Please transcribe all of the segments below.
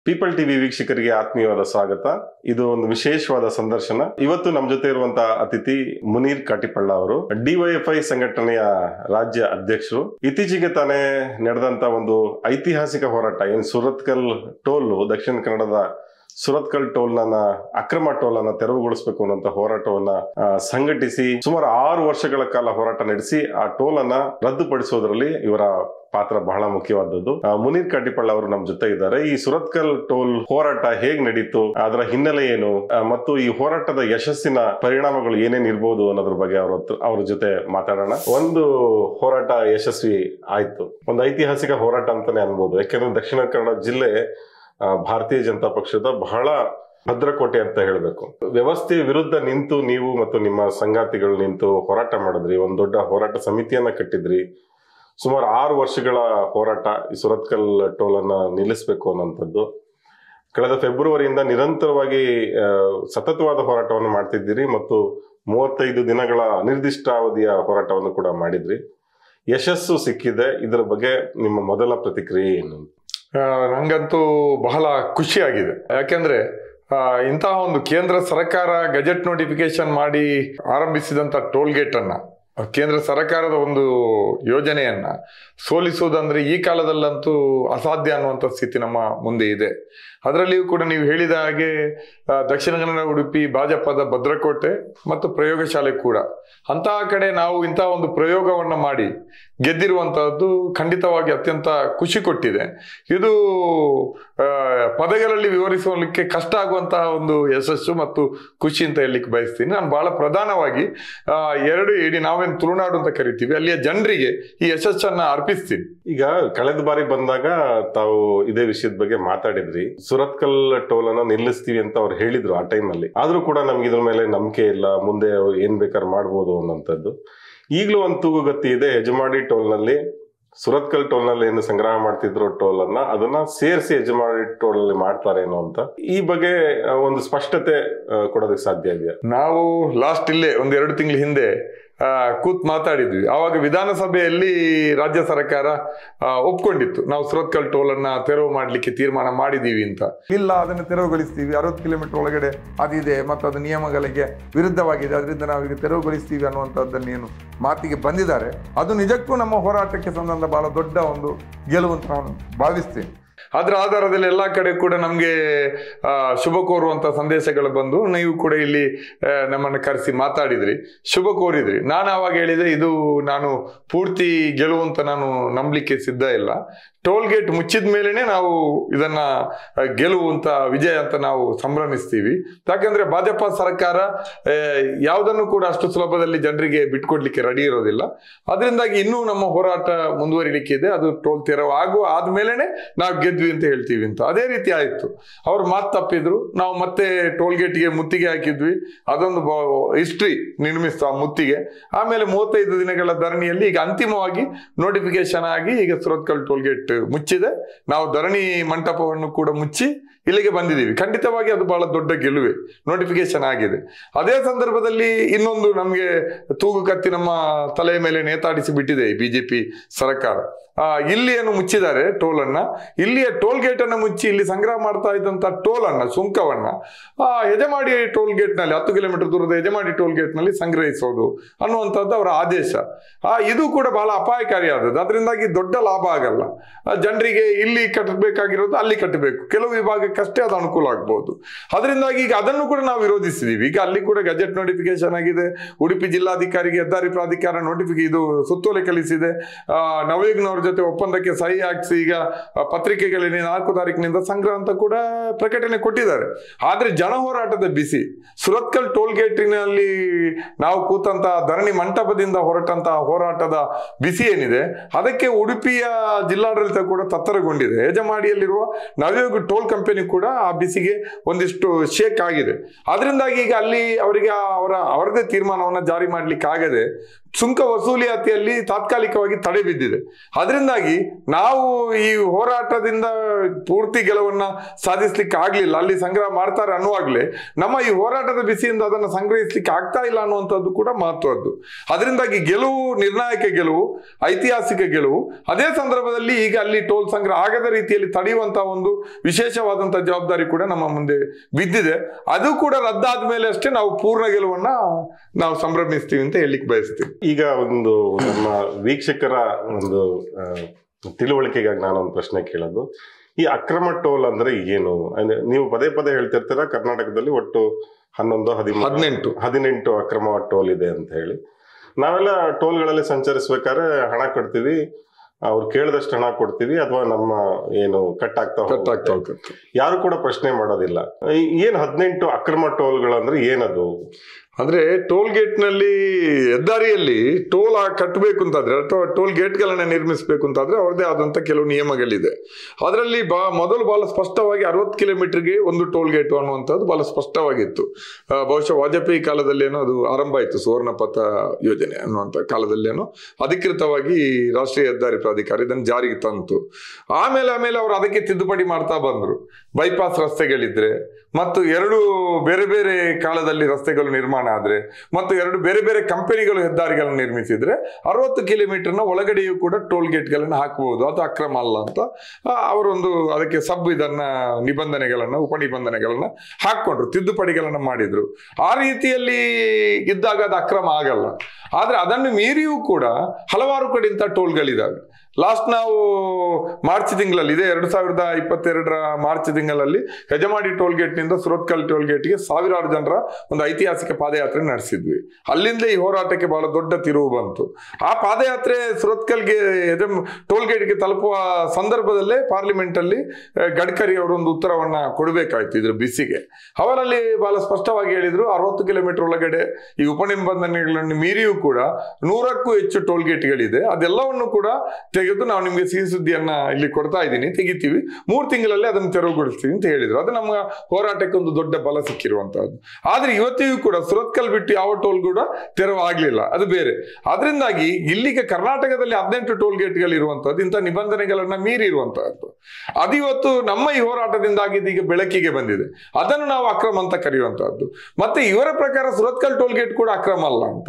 People TV ವೀಕ್ಷಕರಿಗೆ ಆತ್ಮೀಯವಾದ ಸ್ವಾಗತ. ಇದು ಒಂದು ವಿಶೇಷವಾದ ಸಂದರ್ಶನ. ಇವತ್ತು ನಮ್ಮ ಜೊತೆ ಇರುವಂತಹ ಅತಿಥಿ ಮುನೀರ್ ಕಾಟಿಪಳ್ಳ ಅವರು, ಡಿವೈಎಫ್ಐ ಸಂಘಟನೆಯ ರಾಜ್ಯ ಅಧ್ಯಕ್ಷರು. ಇತ್ತೀಚೆಗೆ ತಾನೇ ನಡೆದಂತ ಒಂದು ಐತಿಹಾಸಿಕ ಹೋರಾಟ, ಏನು ಸುರತ್ಕಲ್ ಟೋಲ್, ದಕ್ಷಿಣ ಕನ್ನಡದ ಸುರತ್ಕಲ್ ಟೋಲ್ ಅಕ್ರಮ ಟೋಲ್ ಅನ್ನ ತೆರವುಗೊಳಿಸಬೇಕು ಅನ್ನುವಂತ ಹೋರಾಟವನ್ನ ಸಂಘಟಿಸಿ ಸುಮಾರು 6 ವರ್ಷಗಳ ಕಾಲ ಹೋರಾಟ ನಡೆಸಿ ಆ ಟೋಲ್ ಅನ್ನ ರದ್ದುಪಡಿಸುವುದರಲ್ಲಿ ಇವರ ಪಾತ್ರ ಬಹಳ ಮುಖ್ಯವಾದದ್ದು. ಮುನೀರ್ ಕಾಟಿಪಳ್ಳ ಅವರು ನಮ್ಮ ಜೊತೆ ಇದ್ದಾರೆ. ಈ ಸುರತ್ಕಲ್ ಟೋಲ್ ಹೋರಾಟ ಹೇಗ್ ನಡೀತು, ಅದರ ಹಿನ್ನೆಲೆ ಏನು, ಮತ್ತು ಈ ಹೋರಾಟದ ಯಶಸ್ಸಿನ ಪರಿಣಾಮಗಳು ಏನೇನ್ ಇರ್ಬೋದು ಅನ್ನೋದ್ರ ಬಗ್ಗೆ ಅವ್ರ ಜೊತೆ ಮಾತಾಡೋಣ. ಒಂದು ಹೋರಾಟ ಯಶಸ್ವಿ ಆಯ್ತು, ಒಂದು ಐತಿಹಾಸಿಕ ಹೋರಾಟ ಅಂತಾನೆ ಅನ್ಬೋದು. ಯಾಕೆಂದ್ರೆ ದಕ್ಷಿಣ ಕನ್ನಡ ಜಿಲ್ಲೆ ಭಾರತೀಯ ಜನತಾ ಪಕ್ಷದ ಬಹಳ ಭದ್ರಕೋಟೆ ಅಂತ ಹೇಳಬೇಕು. ವ್ಯವಸ್ಥೆ ವಿರುದ್ಧ ನಿಂತು ನೀವು ಮತ್ತು ನಿಮ್ಮ ಸಂಗಾತಿಗಳು ನಿಂತು ಹೋರಾಟ ಮಾಡಿದ್ರಿ, ಒಂದು ದೊಡ್ಡ ಹೋರಾಟ ಸಮಿತಿಯನ್ನ ಕಟ್ಟಿದ್ರಿ. ಸುಮಾರು 6 ವರ್ಷಗಳ ಹೋರಾಟ ಈ ಸುರತ್ಕಲ್ ಟೋಲ್ ಅನ್ನ ನಿಲ್ಲಿಸಬೇಕು ಅನ್ನೋಂಥದ್ದು. ಕಳೆದ ಫೆಬ್ರವರಿಯಿಂದ ನಿರಂತರವಾಗಿ ಸತತವಾದ ಹೋರಾಟವನ್ನು ಮಾಡ್ತಿದ್ದೀರಿ ಮತ್ತು 35 ದಿನಗಳ ಅನಿರ್ದಿಷ್ಟಾವಧಿಯ ಹೋರಾಟವನ್ನು ಕೂಡ ಮಾಡಿದ್ರಿ. ಯಶಸ್ಸು ಸಿಕ್ಕಿದೆ. ಇದರ ಬಗ್ಗೆ ನಿಮ್ಮ ಮೊದಲ ಪ್ರತಿಕ್ರಿಯೆ ಏನು? ನಂಗಂತೂ ಬಹಳ ಖುಷಿಯಾಗಿದೆ. ಯಾಕೆಂದ್ರೆ ಇಂತಹ ಒಂದು ಕೇಂದ್ರ ಸರ್ಕಾರ ಗೆಜೆಟ್ ನೋಟಿಫಿಕೇಶನ್ ಮಾಡಿ ಆರಂಭಿಸಿದಂತ ಟೋಲ್ ಗೇಟ್ ಅನ್ನ, ಕೇಂದ್ರ ಸರ್ಕಾರದ ಒಂದು ಯೋಜನೆಯನ್ನ ಸೋಲಿಸುವುದಂದ್ರೆ ಈ ಕಾಲದಲ್ಲಂತೂ ಅಸಾಧ್ಯ ಅನ್ನುವಂಥ ಸ್ಥಿತಿ ನಮ್ಮ ಮುಂದೆ ಇದೆ. ಅದರಲ್ಲಿಯೂ ಕೂಡ ನೀವು ಹೇಳಿದ ಹಾಗೆ ದಕ್ಷಿಣ ಕನ್ನಡ ಉಡುಪಿ ಭಾಜಪದ ಭದ್ರಕೋಟೆ ಮತ್ತು ಪ್ರಯೋಗಶಾಲೆ ಕೂಡ. ಅಂತಹ ಕಡೆ ನಾವು ಇಂತಹ ಒಂದು ಪ್ರಯೋಗವನ್ನ ಮಾಡಿ ಗೆದ್ದಿರುವಂತಹದ್ದು ಖಂಡಿತವಾಗಿ ಅತ್ಯಂತ ಖುಷಿ ಕೊಟ್ಟಿದೆ. ಇದು ಪದಗಳಲ್ಲಿ ವಿವರಿಸಲಿಕ್ಕೆ ಕಷ್ಟ ಆಗುವಂತಹ ಒಂದು ಯಶಸ್ಸು ಮತ್ತು ಖುಷಿ ಅಂತ ಹೇಳಲಿಕ್ಕೆ ಬಯಸ್ತೀನಿ. ನಾನು ಬಹಳ ಪ್ರಧಾನವಾಗಿ ಇಡೀ ನಾವೇನು ತುಳುನಾಡು ಅಂತ ಕರಿತೀವಿ ಅಲ್ಲಿಯ ಜನರಿಗೆ ಈ ಯಶಸ್ಸನ್ನ ಅರ್ಪಿಸ್ತೀನಿ. ಈಗ ಕಳೆದ ಬಾರಿ ಬಂದಾಗ ತಾವು ಇದೇ ವಿಷಯದ ಬಗ್ಗೆ ಮಾತಾಡಿದ್ರಿ. ಸುರತ್ಕಲ್ ಟೋಲ್ ಅನ್ನ ನಿಲ್ಲಿಸ್ತೀವಿ ಅಂತ ಅವ್ರು ಹೇಳಿದ್ರು ಆ ಟೈಮ್ ಅಲ್ಲಿ. ಆದ್ರೂ ಕೂಡ ನಮ್ಗೆ ಇದ್ರ ಮೇಲೆ ನಂಬಿಕೆ ಇಲ್ಲ, ಮುಂದೆ ಏನ್ ಬೇಕಾದ್ರೂ ಮಾಡ್ಬೋದು ಅನ್ನೋಂಥದ್ದು. ಈಗಲೂ ಒಂದು ತೂಗುಗತಿ ಇದೆ. ಹೆಜಮಾಡಿ ಟೋಲ್ ನಲ್ಲಿ, ಸುರತ್ಕಲ್ ಟೋಲ್ ನಲ್ಲಿ ಏನು ಸಂಗ್ರಹ ಮಾಡ್ತಿದ್ರು ಟೋಲ್ ಅನ್ನ, ಅದನ್ನ ಸೇರಿಸಿ ಹೆಜಮಾಡಿ ಟೋಲ್ ಅಲ್ಲಿ ಮಾಡ್ತಾರೇನೋ ಅಂತ ಈ ಬಗ್ಗೆ ಒಂದು ಸ್ಪಷ್ಟತೆ ಕೊಡೋದಕ್ಕೆ ಸಾಧ್ಯ ಇದೆಯಾ? ನಾವು ಲಾಸ್ಟ್ ಇಲ್ಲೇ 1-2 ತಿಂಗಳ ಹಿಂದೆ ಕೂತ್ ಮಾತಾಡಿದ್ವಿ. ಆವಾಗ ವಿಧಾನಸಭೆಯಲ್ಲಿ ರಾಜ್ಯ ಸರ್ಕಾರ ಒಪ್ಕೊಂಡಿತ್ತು, ನಾವು ಸುರತ್ಕಲ್ ಟೋಲ್ ಅನ್ನ ತೆರವು ಮಾಡ್ಲಿಕ್ಕೆ ತೀರ್ಮಾನ ಮಾಡಿದೀವಿ ಅಂತ. ಇಲ್ಲ, ಅದನ್ನು ತೆರವುಗೊಳಿಸ್ತೀವಿ, 60 ಕಿಲೋಮೀಟರ್ ಒಳಗಡೆ ಅದಿದೆ ಮತ್ತು ಅದು ನಿಯಮಗಳಿಗೆ ವಿರುದ್ಧವಾಗಿದೆ, ಅದರಿಂದ ನಾವೀಗ ತೆರವುಗೊಳಿಸ್ತೀವಿ ಅನ್ನುವಂಥದ್ದನ್ನೇನು ಮಾತಿಗೆ ಬಂದಿದ್ದಾರೆ, ಅದು ನಿಜಕ್ಕೂ ನಮ್ಮ ಹೋರಾಟಕ್ಕೆ ಸಂಬಂಧ ಬಹಳ ದೊಡ್ಡ ಒಂದು ಗೆಲುವು ಅಂತ ನಾನು ಭಾವಿಸ್ತೇನೆ. ಅದರ ಆಧಾರದಲ್ಲಿ ಎಲ್ಲ ಕಡೆ ಕೂಡ ನಮಗೆ ಶುಭ ಕೋರುವಂಥ ಸಂದೇಶಗಳು ಬಂದು, ನೀವು ಕೂಡ ಇಲ್ಲಿ ನಮ್ಮನ್ನು ಕರೆಸಿ ಮಾತಾಡಿದ್ರಿ, ಶುಭ ಕೋರಿದ್ರಿ. ನಾನು ಆವಾಗ ಹೇಳಿದೆ, ಇದು ನಾನು ಪೂರ್ತಿ ಗೆಲುವು ಅಂತ ನಾನು ನಂಬಲಿಕ್ಕೆ ಸಿದ್ಧ ಇಲ್ಲ. ಟೋಲ್ ಗೇಟ್ ಮುಚ್ಚಿದ ಮೇಲೆನೆ ನಾವು ಇದನ್ನ ಗೆಲುವು ಅಂತ, ವಿಜಯ ಅಂತ ನಾವು ಸಂಭ್ರಮಿಸ್ತೀವಿ. ಯಾಕಂದ್ರೆ ಭಾಜಪ ಸರ್ಕಾರ ಯಾವುದನ್ನು ಕೂಡ ಅಷ್ಟು ಸುಲಭದಲ್ಲಿ ಜನರಿಗೆ ಬಿಟ್ಕೊಡ್ಲಿಕ್ಕೆ ರೆಡಿ ಇರೋದಿಲ್ಲ. ಅದರಿಂದಾಗಿ ಇನ್ನೂ ನಮ್ಮ ಹೋರಾಟ ಮುಂದುವರಿಲಿಕ್ಕೆ ಇದೆ. ಅದು ಟೋಲ್ ತೆರವು ಆದ್ಮೇಲೆನೆ ನಾವು ಗೆದ್ವಿ ಅಂತ ಹೇಳ್ತೀವಿ ಅಂತ. ಅದೇ ರೀತಿ ಆಯ್ತು. ಅವ್ರು ಮಾತು ತಪ್ಪಿದ್ರು, ನಾವು ಮತ್ತೆ ಟೋಲ್ ಗೇಟ್ಗೆ ಮುತ್ತಿಗೆ ಹಾಕಿದ್ವಿ. ಅದೊಂದು ಹಿಸ್ಟ್ರಿ ನಿರ್ಮಿಸ್ತು ಆ ಮುತ್ತಿಗೆ. ಆಮೇಲೆ 35 ದಿನಗಳ ಧರಣಿಯಲ್ಲಿ ಈಗ ಅಂತಿಮವಾಗಿ ನೋಟಿಫಿಕೇಶನ್ ಆಗಿ ಈಗ ಸುರತ್ಕಲ್ ಟೋಲ್ ಗೇಟ್ ಮುಚ್ಚಿದೆ. ನಾವು ಧರಣಿ ಮಂಟಪವನ್ನು ಕೂಡ ಮುಚ್ಚಿ ಇಲ್ಲಿಗೆ ಬಂದಿದ್ದೀವಿ. ಖಂಡಿತವಾಗಿ ಅದು ಬಹಳ ದೊಡ್ಡ ಗೆಲುವೆ, ನೋಟಿಫಿಕೇಶನ್ ಆಗಿದೆ. ಅದೇ ಸಂದರ್ಭದಲ್ಲಿ ಇನ್ನೊಂದು ನಮಗೆ ತೂಗು ಕತ್ತಿ ನಮ್ಮ ತಲೆಯ ಮೇಲೆ ನೇತಾಡಿಸಿ ಬಿಟ್ಟಿದೆ ಈ ಬಿಜೆಪಿ ಸರ್ಕಾರ. ಇಲ್ಲಿ ಏನು ಮುಚ್ಚಿದ್ದಾರೆ ಟೋಲ್ ಅನ್ನ, ಇಲ್ಲಿಯ ಟೋಲ್ ಗೇಟ್ ಅನ್ನ ಮುಚ್ಚಿ ಇಲ್ಲಿ ಸಂಗ್ರಹ ಮಾಡ್ತಾ ಇದ್ದಂತ ಟೋಲ್ ಅನ್ನ, ಸುಂಕವನ್ನ ಹೆಜಮಾಡಿ ಟೋಲ್ ಗೇಟ್ ನಲ್ಲಿ, 10 ಕಿಲೋಮೀಟರ್ ದೂರದ ಹೆಜಮಾಡಿ ಟೋಲ್ ಗೇಟ್ ನಲ್ಲಿ ಸಂಗ್ರಹಿಸೋದು ಅನ್ನುವಂಥದ್ದು ಅವರ ಆದೇಶ. ಇದು ಕೂಡ ಬಹಳ ಅಪಾಯಕಾರಿಯಾದದ್ದು. ಅದರಿಂದಾಗಿ ದೊಡ್ಡ ಲಾಭ ಆಗಲ್ಲ. ಜನರಿಗೆ ಇಲ್ಲಿ ಕಟ್ಟಬೇಕಾಗಿರೋದು ಅಲ್ಲಿ ಕಟ್ಟಬೇಕು, ಕೆಲವು ವಿಭಾಗಕ್ಕಷ್ಟೇ ಅದು ಅನುಕೂಲ ಆಗ್ಬಹುದು. ಅದರಿಂದಾಗಿ ಈಗ ಅದನ್ನು ಕೂಡ ನಾವು ವಿರೋಧಿಸಿದೀವಿ. ಈಗ ಅಲ್ಲಿ ಕೂಡ ಗೆಜೆಟ್ ನೋಟಿಫಿಕೇಶನ್ ಆಗಿದೆ. ಉಡುಪಿ ಜಿಲ್ಲಾಧಿಕಾರಿಗೆ ಹೆದ್ದಾರಿ ಪ್ರಾಧಿಕಾರ ಇದು ಸುತ್ತೋಲೆ ಕಳಿಸಿದೆ. ನವಯುಗ್ನವ್ರ ಜೊತೆ ಒಪ್ಪಂದಕ್ಕೆ ಸಹಿ ಹಾಕಿಸಿ ಈಗ ಪತ್ರಿಕೆಗಳಲ್ಲಿ 4 ತಾರೀಕಿನಿಂದ ಸಂಗ್ರಹ ಅಂತ ಕೂಡ ಪ್ರಕಟಣೆ ಕೊಟ್ಟಿದ್ದಾರೆ. ಆದ್ರೆ ಜನ ಹೋರಾಟದ ಬಿಸಿ, ಸುರತ್ಕಲ್ ಟೋಲ್ ಗೇಟಿನಲ್ಲಿ ನಾವು ಕೂತಂತ ಧರಣಿ ಮಂಟಪದಿಂದ ಹೊರಟಂತಹ ಹೋರಾಟದ ಬಿಸಿ ಏನಿದೆ, ಅದಕ್ಕೆ ಉಡುಪಿಯ ಜಿಲ್ಲಾಡಳಿತ ಕೂಡ ತತ್ತರಗೊಂಡಿದೆ. ಹೆಜಮಾಡಿಯಲ್ಲಿರುವ ನವಯುಗ್ ಟೋಲ್ ಕಂಪನಿ ಕೂಡ ಆ ಬಿಸಿಗೆ ಒಂದಿಷ್ಟು ಶೇಕ್ ಆಗಿದೆ. ಅದರಿಂದಾಗಿ ಈಗ ಅಲ್ಲಿ ಅವರಿಗೆ ಅವರದೇ ತೀರ್ಮಾನವನ್ನ ಜಾರಿ ಮಾಡ್ಲಿಕ್ಕೆ ಆಗದೆ ಸುಂಕ ವಸೂಲಿಯಾತಿಯಲ್ಲಿ ತಾತ್ಕಾಲಿಕವಾಗಿ ತಡೆ ಬಿದ್ದಿದೆ. ಅದರಿಂದಾಗಿ ನಾವು ಈ ಹೋರಾಟದಿಂದ ಪೂರ್ತಿ ಗೆಲುವನ್ನ ಸಾಧಿಸ್ಲಿಕ್ಕೆ ಆಗ್ಲಿಲ್ಲ, ಅಲ್ಲಿ ಸಂಗ್ರಹ ಮಾಡ್ತಾರೆ ಅನ್ನುವಾಗ್ಲೇ ನಮ್ಮ ಈ ಹೋರಾಟದ ಬಿಸಿಯಿಂದ ಅದನ್ನು ಸಂಗ್ರಹಿಸ್ಲಿಕ್ಕೆ ಆಗ್ತಾ ಇಲ್ಲ ಅನ್ನುವಂಥದ್ದು ಕೂಡ ಮಹತ್ವದ್ದು. ಅದರಿಂದಾಗಿ ಗೆಲುವು, ನಿರ್ಣಾಯಕ ಗೆಲುವು, ಐತಿಹಾಸಿಕ ಗೆಲುವು. ಅದೇ ಸಂದರ್ಭದಲ್ಲಿ ಈಗ ಅಲ್ಲಿ ಟೋಲ್ ಸಂಗ್ರಹ ಆಗದ ರೀತಿಯಲ್ಲಿ ತಡೆಯುವಂತಹ ಒಂದು ವಿಶೇಷವಾದಂತಹ ಜವಾಬ್ದಾರಿ ಕೂಡ ನಮ್ಮ ಮುಂದೆ ಬಿದ್ದಿದೆ. ಅದು ಕೂಡ ರದ್ದಾದ ಮೇಲೆ ಅಷ್ಟೇ ನಾವು ಪೂರ್ಣ ಗೆಲುವನ್ನ ನಾವು ಸಂಭ್ರಮಿಸ್ತೀವಿ ಅಂತ ಹೇಳಲಿಕ್ಕೆ ಬಯಸ್ತೀವಿ. ಈಗ ಒಂದು ನಮ್ಮ ವೀಕ್ಷಕರ ಒಂದು ತಿಳುವಳಿಕೆಗಾಗಿ ನಾನೊಂದು ಪ್ರಶ್ನೆ ಕೇಳೋದು, ಈ ಅಕ್ರಮ ಟೋಲ್ ಅಂದ್ರೆ ಏನು? ನೀವು ಪದೇ ಪದೇ ಹೇಳ್ತಿರ್ತೀರಾ ಕರ್ನಾಟಕದಲ್ಲಿ ಒಟ್ಟು 18 ಅಕ್ರಮ ಟೋಲ್ ಇದೆ ಅಂತ ಹೇಳಿ. ನಾವೆಲ್ಲ ಟೋಲ್ಗಳಲ್ಲಿ ಸಂಚರಿಸ್ಬೇಕಾದ್ರೆ ಹಣ ಕೊಡ್ತೀವಿ, ಅವ್ರು ಕೇಳಿದಷ್ಟು ಹಣ ಕೊಡ್ತೀವಿ, ಅಥವಾ ನಮ್ಮ ಏನು ಕಟ್ ಆಗ್ತಾ ಹೋಗುತ್ತೆ, ಯಾರು ಕೂಡ ಪ್ರಶ್ನೆ ಮಾಡೋದಿಲ್ಲ. ಏನ್ 18 ಅಕ್ರಮ ಟೋಲ್ಗಳು ಅಂದ್ರೆ ಏನದು? ಅಂದ್ರೆ ಟೋಲ್ ಗೇಟ್ ನಲ್ಲಿ, ಹೆದ್ದಾರಿಯಲ್ಲಿ ಟೋಲ್ ಕಟ್ಟಬೇಕು ಅಂತಾದ್ರೆ ಅಥವಾ ಟೋಲ್ ಗೇಟ್ ಗಳನ್ನ ನಿರ್ಮಿಸಬೇಕು ಅಂತಾದ್ರೆ ಅವ್ರದೇ ಆದಂತ ಕೆಲವು ನಿಯಮಗಳಿದೆ. ಅದರಲ್ಲಿ ಮೊದಲು ಬಹಳ ಸ್ಪಷ್ಟವಾಗಿ 60 ಕಿಲೋಮೀಟರ್ಗೆ ಒಂದು ಟೋಲ್ ಗೇಟ್ ಅನ್ನುವಂಥದ್ದು ಬಹಳ ಸ್ಪಷ್ಟವಾಗಿತ್ತು. ಬಹುಶಃ ವಾಜಪೇಯಿ ಕಾಲದಲ್ಲೇನೋ ಅದು ಆರಂಭ ಆಯಿತು, ಸುವರ್ಣ ಪಥ ಯೋಜನೆ ಅನ್ನುವಂಥ ಕಾಲದಲ್ಲೇನೋ ಅಧಿಕೃತವಾಗಿ ರಾಷ್ಟ್ರೀಯ ಹೆದ್ದಾರಿ ಪ್ರಾಧಿಕಾರ ಇದನ್ನು ಜಾರಿಗೆ ತಂತು. ಆಮೇಲೆ ಅವರು ಅದಕ್ಕೆ ತಿದ್ದುಪಡಿ ಮಾಡ್ತಾ ಬಂದ್ರು. ಬೈಪಾಸ್ ರಸ್ತೆಗಳಿದ್ರೆ ಮತ್ತು 2 ಬೇರೆ ಬೇರೆ ಕಾಲದಲ್ಲಿ ರಸ್ತೆಗಳು ನಿರ್ಮಾಣ ಆದ್ರೆ ಮತ್ತು 2 ಬೇರೆ ಬೇರೆ ಕಂಪನಿಗಳು ಹೆದ್ದಾರಿಗಳನ್ನು ನಿರ್ಮಿಸಿದ್ರೆ 60 ಕಿಲೋಮೀಟರ್ನ ಒಳಗಡೆಯೂ ಕೂಡ ಟೋಲ್ ಗೇಟ್ ಗಳನ್ನ ಹಾಕಬಹುದು, ಅದು ಅಕ್ರಮ ಅಲ್ಲ ಅಂತ ಅವರೊಂದು ಅದಕ್ಕೆ ನಿಬಂಧನೆಗಳನ್ನ, ಉಪನಿಬಂಧನೆಗಳನ್ನ ಹಾಕೊಂಡ್ರು, ತಿದ್ದುಪಡಿಗಳನ್ನ ಮಾಡಿದ್ರು. ಆ ರೀತಿಯಲ್ಲಿ ಇದ್ದಾಗ ಅದು ಅಕ್ರಮ ಆಗಲ್ಲ. ಆದ್ರೆ ಅದನ್ನು ಮೀರಿಯೂ ಕೂಡ ಹಲವಾರು ಕಡೆಯಿಂದ ಟೋಲ್ಗಳಿದಾವೆ. ಲಾಸ್ಟ್ ನಾವು ಮಾರ್ಚ್ ತಿಂಗಳಲ್ಲಿ, ಇದೆ 2022 ಮಾರ್ಚ್ ತಿಂಗಳಲ್ಲಿ ಹೆಜಮಾಡಿ ಟೋಲ್ ಗೇಟ್ ನಿಂದ ಸುರತ್ಕಲ್ ಟೋಲ್ ಗೇಟ್ಗೆ ಸಾವಿರಾರು ಜನರ ಒಂದು ಐತಿಹಾಸಿಕ ಪಾದಯಾತ್ರೆ ನಡೆಸಿದ್ವಿ. ಅಲ್ಲಿಂದ ಈ ಹೋರಾಟಕ್ಕೆ ಬಹಳ ದೊಡ್ಡ ತಿರುವು ಬಂತು. ಆ ಪಾದಯಾತ್ರೆ ಸುರತ್ಕಲ್ಗೆ ಟೋಲ್ ಗೇಟ್ಗೆ ತಲುಪುವ ಸಂದರ್ಭದಲ್ಲೇ ಪಾರ್ಲಿಮೆಂಟ್ ಅಲ್ಲಿ ಗಡ್ಕರಿ ಅವರು ಒಂದು ಉತ್ತರವನ್ನ ಕೊಡಬೇಕಾಯ್ತು ಇದ್ರ ಬಿಸಿಗೆ. ಅವರಲ್ಲಿ ಬಹಳ ಸ್ಪಷ್ಟವಾಗಿ ಹೇಳಿದ್ರು, 60 ಕಿಲೋಮೀಟರ್ ಒಳಗಡೆ ಈ ಉಪನಿಬಂಧನೆಗಳನ್ನು ಮೀರಿಯೂ ಕೂಡ 100ಕ್ಕೂ ಹೆಚ್ಚು ಟೋಲ್ ಗೇಟ್ಗಳಿದೆ, ಅದೆಲ್ಲವನ್ನು ಕೂಡ ತೆಗೆದು ನಾವು ನಿಮ್ಗೆ ಸಿಹಿ ಸುದ್ದಿಯನ್ನ ಇಲ್ಲಿ ಕೊಡ್ತಾ ಇದ್ದೀನಿ, ತೆಗಿತೀವಿ, 3 ತಿಂಗಳಲ್ಲಿ ಅದನ್ನು ತೆರವುಗೊಳಿಸ್ತೀವಿ ಅಂತ ಹೇಳಿದ್ರು. ಅದು ನಮ್ಮ ಹೋರಾಟಕ್ಕೆ ಒಂದು ದೊಡ್ಡ ಬಲ ಸಿಕ್ಕಿರುವಂತಹದ್ದು. ಆದ್ರೆ ಇವತ್ತಿಗೂ ಕೂಡ ಸುರತ್ಕಲ್ ಬಿಟ್ಟು ಯಾವ ಟೋಲ್ ಕೂಡ ತೆರವು ಆಗ್ಲಿಲ್ಲ, ಅದು ಬೇರೆ. ಅದರಿಂದಾಗಿ ಇಲ್ಲಿಗೆ ಕರ್ನಾಟಕದಲ್ಲಿ 18 ಟೋಲ್ ಗೇಟ್ಗಳು ಇರುವಂತಹದ್ದು, ಇಂಥ ನಿಬಂಧನೆಗಳನ್ನ ಮೀರಿ ಇರುವಂತಹದ್ದು. ಅದು ಇವತ್ತು ನಮ್ಮ ಈ ಹೋರಾಟದಿಂದಾಗಿ ಇದೀಗ ಬೆಳಕಿಗೆ ಬಂದಿದೆ. ಅದನ್ನು ನಾವು ಅಕ್ರಮ ಅಂತ ಕರೆಯುವಂತಹದ್ದು. ಮತ್ತೆ ಇವರ ಪ್ರಕಾರ ಸುರತ್ಕಲ್ ಟೋಲ್ ಗೇಟ್ ಕೂಡ ಅಕ್ರಮ ಅಲ್ಲ ಅಂತ.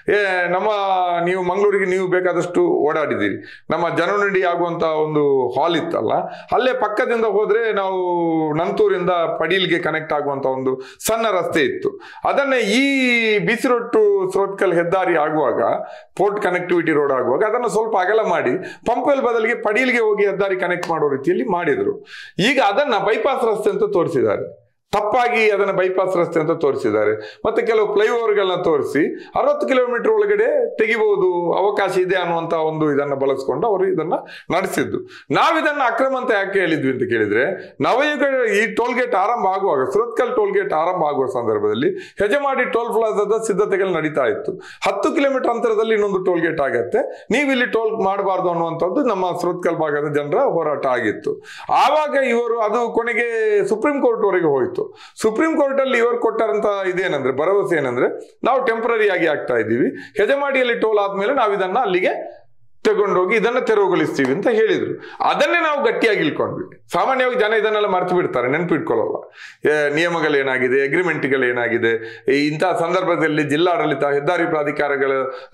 ನೀವು ಮಂಗಳೂರಿಗೆ ನೀವು ಬೇಕಾದಷ್ಟು ಓಡಾಡಿದ್ದೀರಿ. ನಮ್ಮ ಜನನುಡಿ ಆಗುವಂತ ಒಂದು ಹಾಲ್ ಇತ್ತಲ್ಲ, ಅಲ್ಲೇ ಪಕ್ಕದಿಂದ ಹೋದ್ರೆ ನಾವು ನಂತೂರಿಂದ ಪಡೀಲ್ಗೆ ಕನೆಕ್ಟ್ ಆಗುವಂತ ಒಂದು ಸಣ್ಣ ರಸ್ತೆ ಇತ್ತು. ಅದನ್ನೇ ಈ ಬಿಸಿ ರೋಡ್ ಟು ಸುರತ್ಕಲ್ ಹೆದ್ದಾರಿ ಆಗುವಾಗ, ಪೋರ್ಟ್ ಕನೆಕ್ಟಿವಿಟಿ ರೋಡ್ ಆಗುವಾಗ ಅದನ್ನು ಸ್ವಲ್ಪ ಅಗಲ ಮಾಡಿ ಪಂಪೆಲ್ ಬದಲಿಗೆ ಪಡೀಲ್ಗೆ ಹೋಗಿ ಹೆದ್ದಾರಿ ಕನೆಕ್ಟ್ ಮಾಡೋ ರೀತಿಯಲ್ಲಿ ಮಾಡಿದ್ರು. ಈಗ ಅದನ್ನ ಬೈಪಾಸ್ ರಸ್ತೆ ಅಂತ ತೋರಿಸಿದ್ದಾರೆ, ತಪ್ಪಾಗಿ ಅದನ್ನ ಬೈಪಾಸ್ ರಸ್ತೆ ಅಂತ ತೋರಿಸಿದ್ದಾರೆ. ಮತ್ತೆ ಕೆಲವು ಫ್ಲೈಓವರ್ಗಳನ್ನ ತೋರಿಸಿ 60 ಕಿಲೋಮೀಟರ್ ಒಳಗಡೆ ತೆಗಿಬಹುದು, ಅವಕಾಶ ಇದೆ ಅನ್ನುವಂತ ಒಂದು ಇದನ್ನ ಬಳಸ್ಕೊಂಡು ಅವರು ಇದನ್ನ ನಡೆಸಿದ್ದು. ನಾವಿದನ್ನ ಅಕ್ರಮ ಅಂತ ಯಾಕೆ ಹೇಳಿದ್ವಿ ಅಂತ ಕೇಳಿದ್ರೆ, ನವಯುಗ ಈ ಟೋಲ್ ಗೇಟ್ ಆರಂಭ ಆಗುವಾಗ, ಸುರತ್ಕಲ್ ಟೋಲ್ ಗೇಟ್ ಆರಂಭ ಆಗುವ ಸಂದರ್ಭದಲ್ಲಿ ಹೆಜಮಾಡಿ ಟೋಲ್ ಪ್ಲಾಜಾದ ಸಿದ್ಧತೆಗಳು ನಡೀತಾ ಇತ್ತು. 10 ಕಿಲೋಮೀಟರ್ ಅಂತರದಲ್ಲಿ ಇನ್ನೊಂದು ಟೋಲ್ ಗೇಟ್ ಆಗತ್ತೆ, ನೀವು ಇಲ್ಲಿ ಟೋಲ್ ಮಾಡಬಾರ್ದು ಅನ್ನುವಂಥದ್ದು ನಮ್ಮ ಸುರತ್ಕಲ್ ಭಾಗದ ಜನರ ಹೋರಾಟ ಆಗಿತ್ತು. ಆವಾಗ ಇವರು ಅದು ಕೊನೆಗೆ ಸುಪ್ರೀಂ ಕೋರ್ಟ್ ವರೆಗೆ ಹೋಯಿತು. ಸುಪ್ರೀಂ ಕೋರ್ಟ್ ಅಲ್ಲಿ ಇವರು ಕೊಟ್ಟಂತ ಇದೇನಂದ್ರೆ, ಭರವಸೆ ಏನಂದ್ರೆ, ನಾವು ಟೆಂಪರರಿ ಆಗಿ ಆಗ್ತಾ ಇದ್ದೀವಿ, ಹೆಜಮಾಡಿಯಲ್ಲಿ ಟೋಲ್ ಆದ್ಮೇಲೆ ನಾವು ಇದನ್ನ ಅಲ್ಲಿಗೆ ತಗೊಂಡೋಗಿ ಇದನ್ನ ತೆರವುಗೊಳಿಸ್ತೀವಿ ಅಂತ ಹೇಳಿದ್ರು. ಅದನ್ನೇ ನಾವು ಗಟ್ಟಿಯಾಗಿ ಇಳ್ಕೊಂಡ್ವಿ. ಸಾಮಾನ್ಯವಾಗಿ ಜನ ಇದನ್ನೆಲ್ಲ ಮರ್ತು ಬಿಡ್ತಾರೆ, ನೆನಪಿಟ್ಕೊಳ್ಳಲ್ಲ. ನಿಯಮಗಳೇನಾಗಿದೆ, ಅಗ್ರಿಮೆಂಟ್ಗಳೇನಾಗಿದೆ, ಇಂತಹ ಸಂದರ್ಭದಲ್ಲಿ ಜಿಲ್ಲಾಡಳಿತ, ಹೆದ್ದಾರಿ ಪ್ರಾಧಿಕಾರಗಳು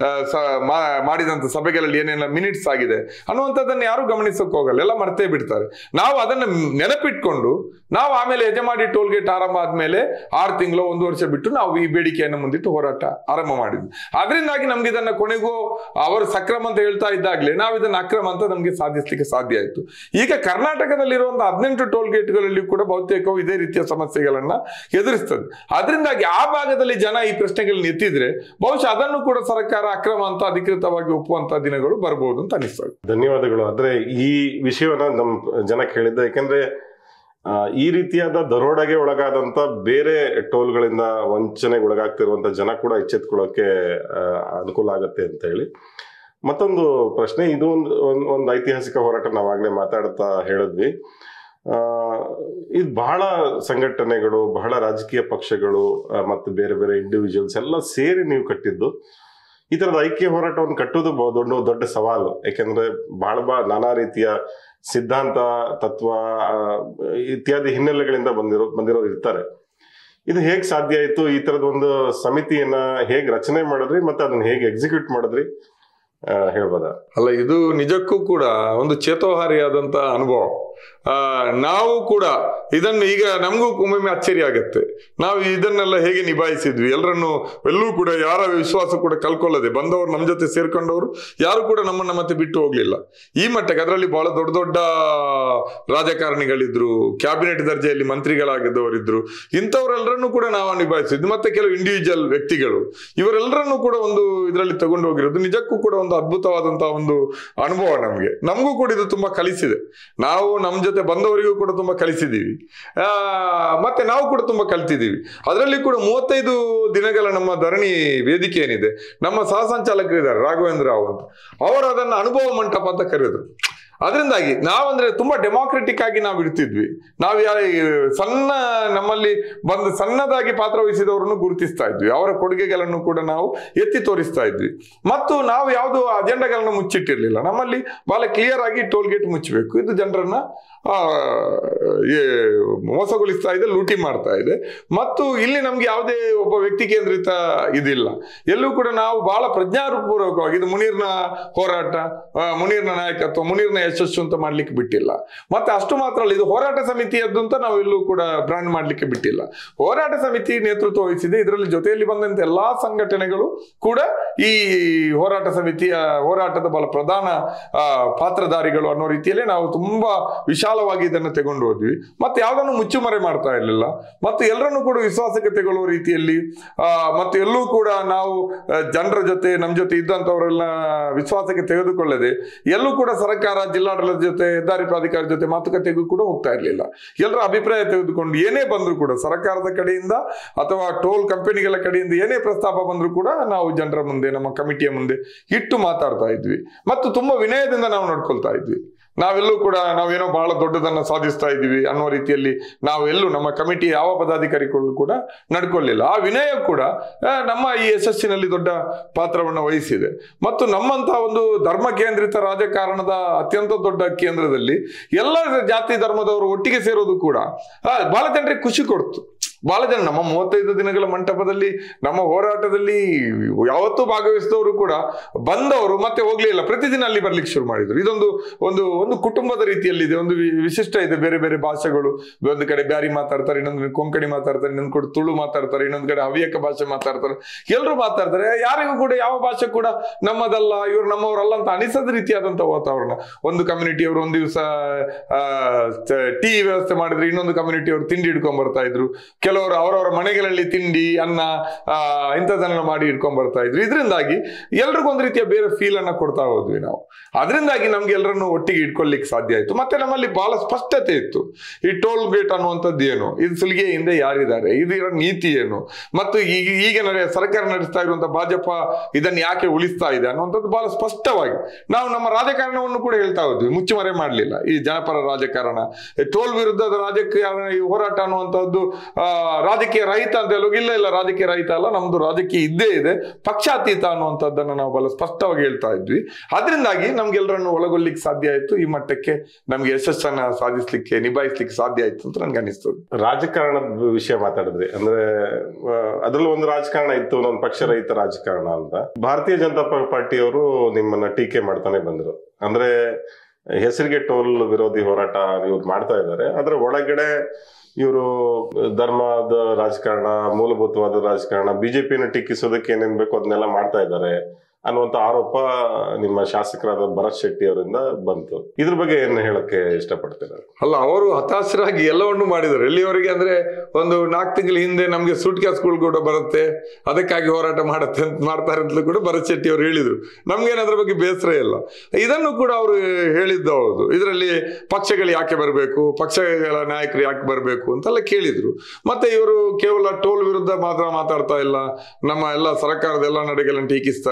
ಮಾಡಿದಂತ ಸಭೆಗಳಲ್ಲಿ ಏನೆಲ್ಲ ಮಿನಿಟ್ಸ್ ಆಗಿದೆ ಅನ್ನುವಂಥದ್ದನ್ನು ಯಾರು ಗಮನಿಸೋಕೆ ಹೋಗಲ್ಲ, ಎಲ್ಲ ಮರ್ತೇ ಬಿಡ್ತಾರೆ. ನಾವು ಅದನ್ನ ನೆನಪಿಟ್ಕೊಂಡು ನಾವು ಆಮೇಲೆ ಹೆಜಮಾಡಿ ಟೋಲ್ ಗೇಟ್ ಆರಂಭ ಆದ್ಮೇಲೆ 6 ತಿಂಗಳು 1 ವರ್ಷ ಬಿಟ್ಟು ನಾವು ಈ ಬೇಡಿಕೆಯನ್ನು ಮುಂದಿಟ್ಟು ಹೋರಾಟ ಆರಂಭ ಮಾಡಿದ್ವಿ. ಅದರಿಂದಾಗಿ ನಮ್ಗೆ ಇದನ್ನ ಕೊನೆಗೂ ಅವರು ಸಕ್ರಮ ಅಂತ ಹೇಳ್ತಾ ಇದ್ದಾಗಲೇ ನಾವು ಇದನ್ನ ಅಕ್ರಮ ಅಂತ ನಮ್ಗೆ ಸಾಧಿಸಲಿಕ್ಕೆ ಸಾಧ್ಯ ಆಯಿತು. ಈಗ ಕರ್ನಾಟಕದಲ್ಲಿರುವಂತಹ 18 ಟೋಲ್ ಗೇಟ್ಗಳಲ್ಲಿ ಕೂಡ ಬಹುತೇಕ ಇದೇ ರೀತಿಯ ಸಮಸ್ಯೆಗಳನ್ನ ಎದುರಿಸ್ತದೆ. ಅದರಿಂದಾಗಿ ಆ ಭಾಗದಲ್ಲಿ ಜನ ಈ ಪ್ರಶ್ನೆಗಳನ್ನ ಎತ್ತಿದ್ರೆ ಬಹುಶಃ ಅದನ್ನು ಕೂಡ ಸರ್ಕಾರ ಅಕ್ರಮ ಅಂತ ಅಧಿಕೃತವಾಗಿ ಒಪ್ಪುವಂತಹ ದಿನಗಳು ಬರಬಹುದು ಅಂತ ಅನಿಸ್ತದೆ. ಧನ್ಯವಾದಗಳು. ಆದ್ರೆ ಈ ವಿಷಯವನ್ನ ನಮ್ಮ ಜನ ಕೇಳಿದ್ದೆ, ಯಾಕೆಂದ್ರೆ ಈ ರೀತಿಯಾದ ದರೋಡೆಗೆ ಒಳಗಾದಂತ ಬೇರೆ ಟೋಲ್ಗಳಿಂದ ವಂಚನೆಗೆ ಒಳಗಾಗ್ತಿರುವಂತ ಜನ ಕೂಡ ಎಚ್ಚೆತ್ಕೊಳ್ಳೋಕೆ ಅನುಕೂಲ ಆಗತ್ತೆ ಅಂತ ಹೇಳಿ. ಮತ್ತೊಂದು ಪ್ರಶ್ನೆ, ಇದು ಒಂದು ಐತಿಹಾಸಿಕ ಹೋರಾಟ ನಾವಾಗಲೇ ಮಾತಾಡ್ತಾ ಹೇಳಿದ್ವಿ. ಇದು ಬಹಳ ಸಂಘಟನೆಗಳು, ಬಹಳ ರಾಜಕೀಯ ಪಕ್ಷಗಳು ಮತ್ತು ಬೇರೆ ಬೇರೆ ಇಂಡಿವಿಜುವಲ್ಸ್ ಎಲ್ಲ ಸೇರಿ ನೀವು ಕಟ್ಟಿದ್ದು. ಈ ತರದ ಐಕ್ಯ ಹೋರಾಟವನ್ನು ಕಟ್ಟುವುದು ದೊಡ್ಡ ಸವಾಲು. ಯಾಕೆಂದ್ರೆ ಬಹಳ ನಾನಾ ರೀತಿಯ ಸಿದ್ಧಾಂತ, ತತ್ವ ಇತ್ಯಾದಿ ಹಿನ್ನೆಲೆಗಳಿಂದ ಬಂದಿರೋರು ಇರ್ತಾರೆ. ಇದು ಹೇಗ್ ಸಾಧ್ಯ ಆಯ್ತು? ಈ ತರದ ಒಂದು ಸಮಿತಿಯನ್ನ ಹೇಗ್ ರಚನೆ ಮಾಡಿದ್ರಿ ಮತ್ತೆ ಅದನ್ನ ಹೇಗೆ ಎಕ್ಸಿಕ್ಯೂಟ್ ಮಾಡಿದ್ರಿ ಹೇಳ್ಬೋದಾ? ಅಲ್ಲ, ಇದು ನಿಜಕ್ಕೂ ಕೂಡ ಒಂದು ಚೇತೋಹಾರಿಯಾದಂತ ಅನುಭವ. ನಾವು ಕೂಡ ಇದನ್ನು ಈಗ ನಮಗೂ ಒಮ್ಮೊಮ್ಮೆ ಅಚ್ಚರಿ ಆಗತ್ತೆ, ನಾವು ಇದನ್ನೆಲ್ಲ ಹೇಗೆ ನಿಭಾಯಿಸಿದ್ವಿ. ಎಲ್ಲೂ ಕೂಡ ಯಾರ ವಿಶ್ವಾಸ ಕೂಡ ಕಳ್ಕೊಳ್ಳದೆ ಬಂದವರು, ನಮ್ಮ ಜೊತೆ ಸೇರ್ಕೊಂಡವರು ಯಾರು ಕೂಡ ನಮ್ಮನ್ನ ಮತ್ತೆ ಬಿಟ್ಟು ಹೋಗ್ಲಿಲ್ಲ ಈ ಮಟ್ಟಕ್ಕೆ. ಅದರಲ್ಲಿ ಬಹಳ ದೊಡ್ಡ ದೊಡ್ಡ ರಾಜಕಾರಣಿಗಳಿದ್ರು, ಕ್ಯಾಬಿನೆಟ್ ದರ್ಜೆಯಲ್ಲಿ ಮಂತ್ರಿಗಳಾಗಿದ್ದವರಿದ್ರು. ಇಂಥವರೆಲ್ಲರನ್ನೂ ಕೂಡ ನಾವು ನಿಭಾಯಿಸಿದ್ವಿ. ಮತ್ತೆ ಕೆಲವು ಇಂಡಿವಿಜುವಲ್ ವ್ಯಕ್ತಿಗಳು, ಇವರೆಲ್ಲರನ್ನೂ ಕೂಡ ಒಂದು ಇದರಲ್ಲಿ ತಗೊಂಡು ಹೋಗಿರೋದು ನಿಜಕ್ಕೂ ಕೂಡ ಒಂದು ಅದ್ಭುತವಾದಂತಹ ಒಂದು ಅನುಭವ. ನಮಗೂ ಕೂಡ ಇದು ತುಂಬಾ ಕಲಿಸಿದೆ. ನಾವು ನಮ್ಮ ಜೊತೆ ಬಂದವರಿಗೂ ಕೂಡ ತುಂಬಾ ಕಲಿಸಿದ್ದೀವಿ, ಮತ್ತೆ ನಾವು ಕೂಡ ತುಂಬಾ ಕಲಿತಿದ್ದೀವಿ. ಅದರಲ್ಲಿ ಕೂಡ 35 ದಿನಗಳ ನಮ್ಮ ಧರಣಿ ವೇದಿಕೆ ಏನಿದೆ, ನಮ್ಮ ಸಹ ಸಂಚಾಲಕರಿದ್ದಾರೆ ರಾಘವೇಂದ್ರ ರಾವ್ ಅಂತ, ಅವರು ಅದನ್ನ ಅನುಭವ ಮಂಟಪ ಅಂತ ಕರೆದ್ರು. ಅದರಿಂದಾಗಿ ನಾವಂದ್ರೆ ತುಂಬಾ ಡೆಮಾಕ್ರೆಟಿಕ್ ಆಗಿ ನಾವು ಇಡ್ತಿದ್ವಿ. ನಾವು ನಮ್ಮಲ್ಲಿ ಬಂದು ಸಣ್ಣದಾಗಿ ಪಾತ್ರ ವಹಿಸಿದವರನ್ನು ಗುರುತಿಸ್ತಾ ಇದ್ವಿ, ಅವರ ಕೊಡುಗೆಗಳನ್ನು ಕೂಡ ನಾವು ಎತ್ತಿ ತೋರಿಸ್ತಾ ಇದ್ವಿ. ಮತ್ತು ನಾವು ಯಾವುದು ಅಜೆಂಡಾಗಳನ್ನು ಮುಚ್ಚಿಟ್ಟಿರ್ಲಿಲ್ಲ. ನಮ್ಮಲ್ಲಿ ಬಹಳ ಕ್ಲಿಯರ್ ಆಗಿ ಟೋಲ್ ಗೇಟ್ ಮುಚ್ಚಬೇಕು, ಇದು ಜನರನ್ನ ಮೋಸಗೊಳಿಸ್ತಾ ಇದೆ, ಲೂಟಿ ಮಾಡ್ತಾ ಇದೆ. ಮತ್ತು ಇಲ್ಲಿ ನಮ್ಗೆ ಯಾವುದೇ ಒಬ್ಬ ವ್ಯಕ್ತಿ ಕೇಂದ್ರಿತ ಇದಿಲ್ಲ. ಎಲ್ಲೂ ಕೂಡ ನಾವು ಬಹಳ ಪ್ರಜ್ಞಾಪೂರ್ವಕವಾಗಿ ಇದು ಮುನೀರ್ನ ಹೋರಾಟ, ಮುನೀರ್ನ ನಾಯಕತ್ವ, ಮುನೀರ್ನ ಯಶಸ್ಸು ಅಂತ ಮಾಡ್ಲಿಕ್ಕೆ ಬಿಟ್ಟಿಲ್ಲ. ಮತ್ತೆ ಅಷ್ಟು ಮಾತ್ರ ಅಲ್ಲ, ಇದು ಹೋರಾಟ ಸಮಿತಿಯದ್ದು ಅಂತ ನಾವು ಎಲ್ಲೂ ಕೂಡ ಬ್ರಾಂಡ್ ಮಾಡ್ಲಿಕ್ಕೆ ಬಿಟ್ಟಿಲ್ಲ. ಹೋರಾಟ ಸಮಿತಿ ನೇತೃತ್ವ ವಹಿಸಿದೆ. ಇದರಲ್ಲಿ ಜೊತೆಯಲ್ಲಿ ಬಂದಂತ ಎಲ್ಲಾ ಸಂಘಟನೆಗಳು ಕೂಡ ಈ ಹೋರಾಟ ಸಮಿತಿಯ ಹೋರಾಟದ ಬಹಳ ಪ್ರಧಾನ ಪಾತ್ರಧಾರಿಗಳು ಅನ್ನೋ ರೀತಿಯಲ್ಲಿ ನಾವು ತುಂಬಾ ವಿಶಾಲವಾಗಿ ಇದನ್ನು ತಗೊಂಡು ಹೋದ್ವಿ. ಮತ್ತೆ ಯಾವುದನ್ನು ಮುಚ್ಚುಮರೆ ಮಾಡ್ತಾ ಇರಲಿಲ್ಲ. ಮತ್ತು ಎಲ್ಲರನ್ನು ಕೂಡ ವಿಶ್ವಾಸಕ್ಕೆ ತಗೊಳ್ಳುವ ರೀತಿಯಲ್ಲಿ ಮತ್ತೆ ಎಲ್ಲೂ ಕೂಡ ನಾವು ಜನರ ಜೊತೆ, ನಮ್ಮ ಜೊತೆ ಇದ್ದಂಥವರೆಲ್ಲ ವಿಶ್ವಾಸಕ್ಕೆ ತೆಗೆದುಕೊಳ್ಳದೆ ಎಲ್ಲೂ ಕೂಡ ಸರ್ಕಾರ, ಜಿಲ್ಲಾಡಳಿತ ಜೊತೆ, ಹೆದ್ದಾರಿ ಪ್ರಾಧಿಕಾರ ಜೊತೆ ಮಾತುಕತೆಗೂ ಕೂಡ ಹೋಗ್ತಾ ಇರಲಿಲ್ಲ. ಎಲ್ಲರ ಅಭಿಪ್ರಾಯ ತೆಗೆದುಕೊಂಡು ಏನೇ ಬಂದ್ರು ಕೂಡ ಸರ್ಕಾರದ ಕಡೆಯಿಂದ ಅಥವಾ ಟೋಲ್ ಕಂಪನಿಗಳ ಕಡೆಯಿಂದ ಏನೇ ಪ್ರಸ್ತಾಪ ಬಂದ್ರು ಕೂಡ ನಾವು ಜನರ ಮುಂದೆ, ನಮ್ಮ ಕಮಿಟಿಯ ಮುಂದೆ ಇಟ್ಟು ಮಾತಾಡ್ತಾ ಇದ್ವಿ. ಮತ್ತು ತುಂಬಾ ವಿನಯದಿಂದ ನಾವು ನಡ್ಕೊಳ್ತಾ ಇದ್ವಿ. ನಾವೆಲ್ಲೂ ಕೂಡ ನಾವೇನೋ ಬಹಳ ದೊಡ್ಡದನ್ನ ಸಾಧಿಸ್ತಾ ಇದ್ದೀವಿ ಅನ್ನೋ ರೀತಿಯಲ್ಲಿ ನಾವೆಲ್ಲೂ ನಮ್ಮ ಕಮಿಟಿ ಯಾವ ಪದಾಧಿಕಾರಿಗಳು ಕೂಡ ನಡ್ಕೊಳ್ಳಿಲ್ಲ. ಆ ವಿನಯ ಕೂಡ ನಮ್ಮ ಈ ಯಶಸ್ಸಿನಲ್ಲಿ ದೊಡ್ಡ ಪಾತ್ರವನ್ನು ವಹಿಸಿದೆ. ಮತ್ತು ನಮ್ಮಂತ ಒಂದು ಧರ್ಮ ಕೇಂದ್ರಿತ ರಾಜಕಾರಣದ ಅತ್ಯಂತ ದೊಡ್ಡ ಕೇಂದ್ರದಲ್ಲಿ ಎಲ್ಲ ಜಾತಿ ಧರ್ಮದವರು ಒಟ್ಟಿಗೆ ಸೇರೋದು ಕೂಡ ಬಹಳ ಜನರಿಗೆ ಖುಷಿ ಕೊಡ್ತು. ಬಹಳ ಜನ ನಮ್ಮ 35 ದಿನಗಳ ಮಂಟಪದಲ್ಲಿ, ನಮ್ಮ ಹೋರಾಟದಲ್ಲಿ ಯಾವತ್ತೂ ಭಾಗವಹಿಸಿದವರು ಕೂಡ ಬಂದವರು ಮತ್ತೆ ಹೋಗ್ಲಿಲ್ಲ, ಪ್ರತಿದಿನ ಅಲ್ಲಿ ಬರ್ಲಿಕ್ಕೆ ಶುರು ಮಾಡಿದ್ರು. ಇದೊಂದು ಒಂದು ಒಂದು ಕುಟುಂಬದ ರೀತಿಯಲ್ಲಿದೆ, ಒಂದು ವಿಶಿಷ್ಟ ಇದೆ. ಬೇರೆ ಬೇರೆ ಭಾಷೆಗಳು, ಒಂದು ಕಡೆ ಬ್ಯಾರಿ ಮಾತಾಡ್ತಾರೆ, ಇನ್ನೊಂದು ಕೊಂಕಣಿ ಮಾತಾಡ್ತಾರೆ, ಇನ್ನೊಂದು ಕಡೆ ತುಳು ಮಾತಾಡ್ತಾರೆ, ಇನ್ನೊಂದು ಕಡೆ ಹವ್ಯಕ ಭಾಷೆ ಮಾತಾಡ್ತಾರೆ, ಎಲ್ಲರೂ ಮಾತಾಡ್ತಾರೆ. ಯಾರಿಗೂ ಕೂಡ ಯಾವ ಭಾಷೆ ಕೂಡ ನಮ್ಮದಲ್ಲ, ಇವರು ನಮ್ಮವರಲ್ಲ ಅಂತ ಅನಿಸದ ರೀತಿಯಾದಂತ ವಾತಾವರಣ. ಒಂದು ಕಮ್ಯುನಿಟಿಯವರು ಒಂದು ದಿವಸ ಟೀ ವ್ಯವಸ್ಥೆ ಮಾಡಿದ್ರೆ, ಇನ್ನೊಂದು ಕಮ್ಯುನಿಟಿಯವರು ತಿಂಡಿ ಹಿಡ್ಕೊಂಡ್ ಬರ್ತಾ ಇದ್ರು. ಕೆಲವರು ಅವರವರ ಮನೆಗಳಲ್ಲಿ ತಿಂಡಿ, ಅನ್ನ ಇಂಥದನ್ನ ಮಾಡಿ ಇಟ್ಕೊಂಡ್ ಬರ್ತಾ ಇದ್ರು. ಇದರಿಂದಾಗಿ ಎಲ್ರಿಗೊಂದು ರೀತಿಯ ಬೇರೆ ಫೀಲ್ ಅನ್ನ ಕೊಡ್ತಾ ಹೋದ್ವಿ ನಾವು. ಅದರಿಂದಾಗಿ ನಮ್ಗೆ ಎಲ್ಲರನ್ನು ಒಟ್ಟಿಗೆ ಇಟ್ಕೊಳ್ಲಿಕ್ಕೆ ಸಾಧ್ಯ ಆಯ್ತು. ಮತ್ತೆ ನಮ್ಮಲ್ಲಿ ಬಹಳ ಸ್ಪಷ್ಟತೆ ಇತ್ತು. ಈ ಟೋಲ್ ಗೇಟ್ ಅನ್ನುವಂಥದ್ದು ಏನು, ಇದು ಸುಲಿಗೆ ಹಿಂದೆ ಯಾರಿದ್ದಾರೆ, ಇದರ ನೀತಿ ಏನು, ಮತ್ತು ಈಗ ಸರ್ಕಾರ ನಡೆಸ್ತಾ ಇರುವಂತಹ ಭಾಜಪ ಇದನ್ನು ಯಾಕೆ ಉಳಿಸ್ತಾ ಇದೆ ಅನ್ನುವಂಥದ್ದು ಬಹಳ ಸ್ಪಷ್ಟವಾಗಿ ನಾವು ನಮ್ಮ ರಾಜಕಾರಣವನ್ನು ಕೂಡ ಹೇಳ್ತಾ ಹೋದ್ವಿ, ಮುಚ್ಚುಮರೆ ಮಾಡಲಿಲ್ಲ. ಈ ಜನಪರ ರಾಜಕಾರಣ, ಟೋಲ್ ವಿರುದ್ಧದ ರಾಜಕಾರಣ, ಈ ಹೋರಾಟ ಅನ್ನುವಂಥದ್ದು ರಾಜಕೀಯ ರಹಿತ ಅಂತ ಇಲ್ಲ, ರಾಜಕೀಯ ರಹಿತ ಅಲ್ಲ, ನಮ್ದು ರಾಜಕೀಯ ಇದ್ದೇ ಇದೆ, ಪಕ್ಷಾತೀತ ಅನ್ನುವಂಥದ್ದನ್ನು ನಾವು ಬಹಳ ಸ್ಪಷ್ಟವಾಗಿ ಹೇಳ್ತಾ ಇದ್ವಿ. ಅದರಿಂದಾಗಿ ನಮ್ಗೆಲ್ಲರನ್ನು ಒಳಗೊಳ್ಳಿಕ್ಕೆ ಸಾಧ್ಯ ಆಯ್ತು. ಈ ಮಟ್ಟಕ್ಕೆ ನಮ್ಗೆ ಯಶಸ್ಸನ್ನ ಸಾಧಿಸ್ಲಿಕ್ಕೆ, ನಿಭಾಯಿಸ್ಲಿಕ್ಕೆ ಸಾಧ್ಯ ಆಯ್ತು ಅಂತ ನನ್ಗೆ ಅನಿಸ್ತದೆ. ರಾಜಕಾರಣದ ವಿಷಯ ಮಾತಾಡಿದ್ರಿ, ಅಂದ್ರೆ ಅದ್ರಲ್ಲೂ ಒಂದು ರಾಜಕಾರಣ ಇತ್ತು, ಒಂದು ಪಕ್ಷ ರಹಿತ ರಾಜಕಾರಣ ಅಂತ. ಭಾರತೀಯ ಜನತಾ ಪಾರ್ಟಿಯವರು ನಿಮ್ಮನ್ನ ಟೀಕೆ ಮಾಡ್ತಾನೆ ಬಂದ್ರು. ಅಂದ್ರೆ ಹೆಸರಿಗೆ ಟೋಲ್ ವಿರೋಧಿ ಹೋರಾಟ ಇವ್ರು ಮಾಡ್ತಾ ಇದ್ದಾರೆ, ಅದ್ರ ಒಳಗಡೆ ಇವರು ಧರ್ಮದ ರಾಜಕಾರಣ, ಮೂಲಭೂತವಾದ ರಾಜಕಾರಣ, ಬಿಜೆಪಿನ ಟೀಕಿಸೋದಕ್ಕೆ ಏನೇನ್ ಬೇಕು ಅದನ್ನೆಲ್ಲ ಮಾಡ್ತಾ ಇದ್ದಾರೆ ಅನ್ನುವಂತ ಆರೋಪ ನಿಮ್ಮ ಶಾಸಕರಾದ ಭರತ್ ಶೆಟ್ಟಿ ಅವರಿಂದ ಬಂತು. ಇದ್ರ ಬಗ್ಗೆ ಏನ್ ಹೇಳಕ್ಕೆ ಇಷ್ಟಪಡ್ತೀರಾ? ಅಲ್ಲ, ಅವರು ಹತಾಶರಾಗಿ ಎಲ್ಲವನ್ನು ಮಾಡಿದ್ದಾರೆ. ಎಲ್ಲಿವರೆಗೆ ಅಂದ್ರೆ ಒಂದು 4 ತಿಂಗಳ ಹಿಂದೆ ನಮ್ಗೆ ಸೂಟ್ ಕೇಸ್ಗಳು ಕೂಡ ಬರುತ್ತೆ, ಅದಕ್ಕಾಗಿ ಹೋರಾಟ ಮಾಡ್ತಾರೆ ಅಂತಲೂ ಕೂಡ ಭರತ್ ಶೆಟ್ಟಿ ಅವರು ಹೇಳಿದ್ರು. ನಮ್ಗೇನು ಅದ್ರ ಬಗ್ಗೆ ಬೇಸರ ಇಲ್ಲ. ಇದನ್ನು ಕೂಡ ಅವರು ಹೇಳಿದ್ದು ಹೌದು. ಇದರಲ್ಲಿ ಪಕ್ಷಗಳು ಯಾಕೆ ಬರಬೇಕು, ಪಕ್ಷಗಳ ನಾಯಕರು ಯಾಕೆ ಬರಬೇಕು ಅಂತೆಲ್ಲ ಕೇಳಿದ್ರು. ಮತ್ತೆ ಇವರು ಕೇವಲ ಟೋಲ್ ವಿರುದ್ಧ ಮಾತ್ರ ಮಾತಾಡ್ತಾ ಇಲ್ಲ, ನಮ್ಮ ಎಲ್ಲ ಸರ್ಕಾರದ ಎಲ್ಲ ನಡೆಗಳನ್ನು ಟೀಕಿಸ್ತಾರೆ,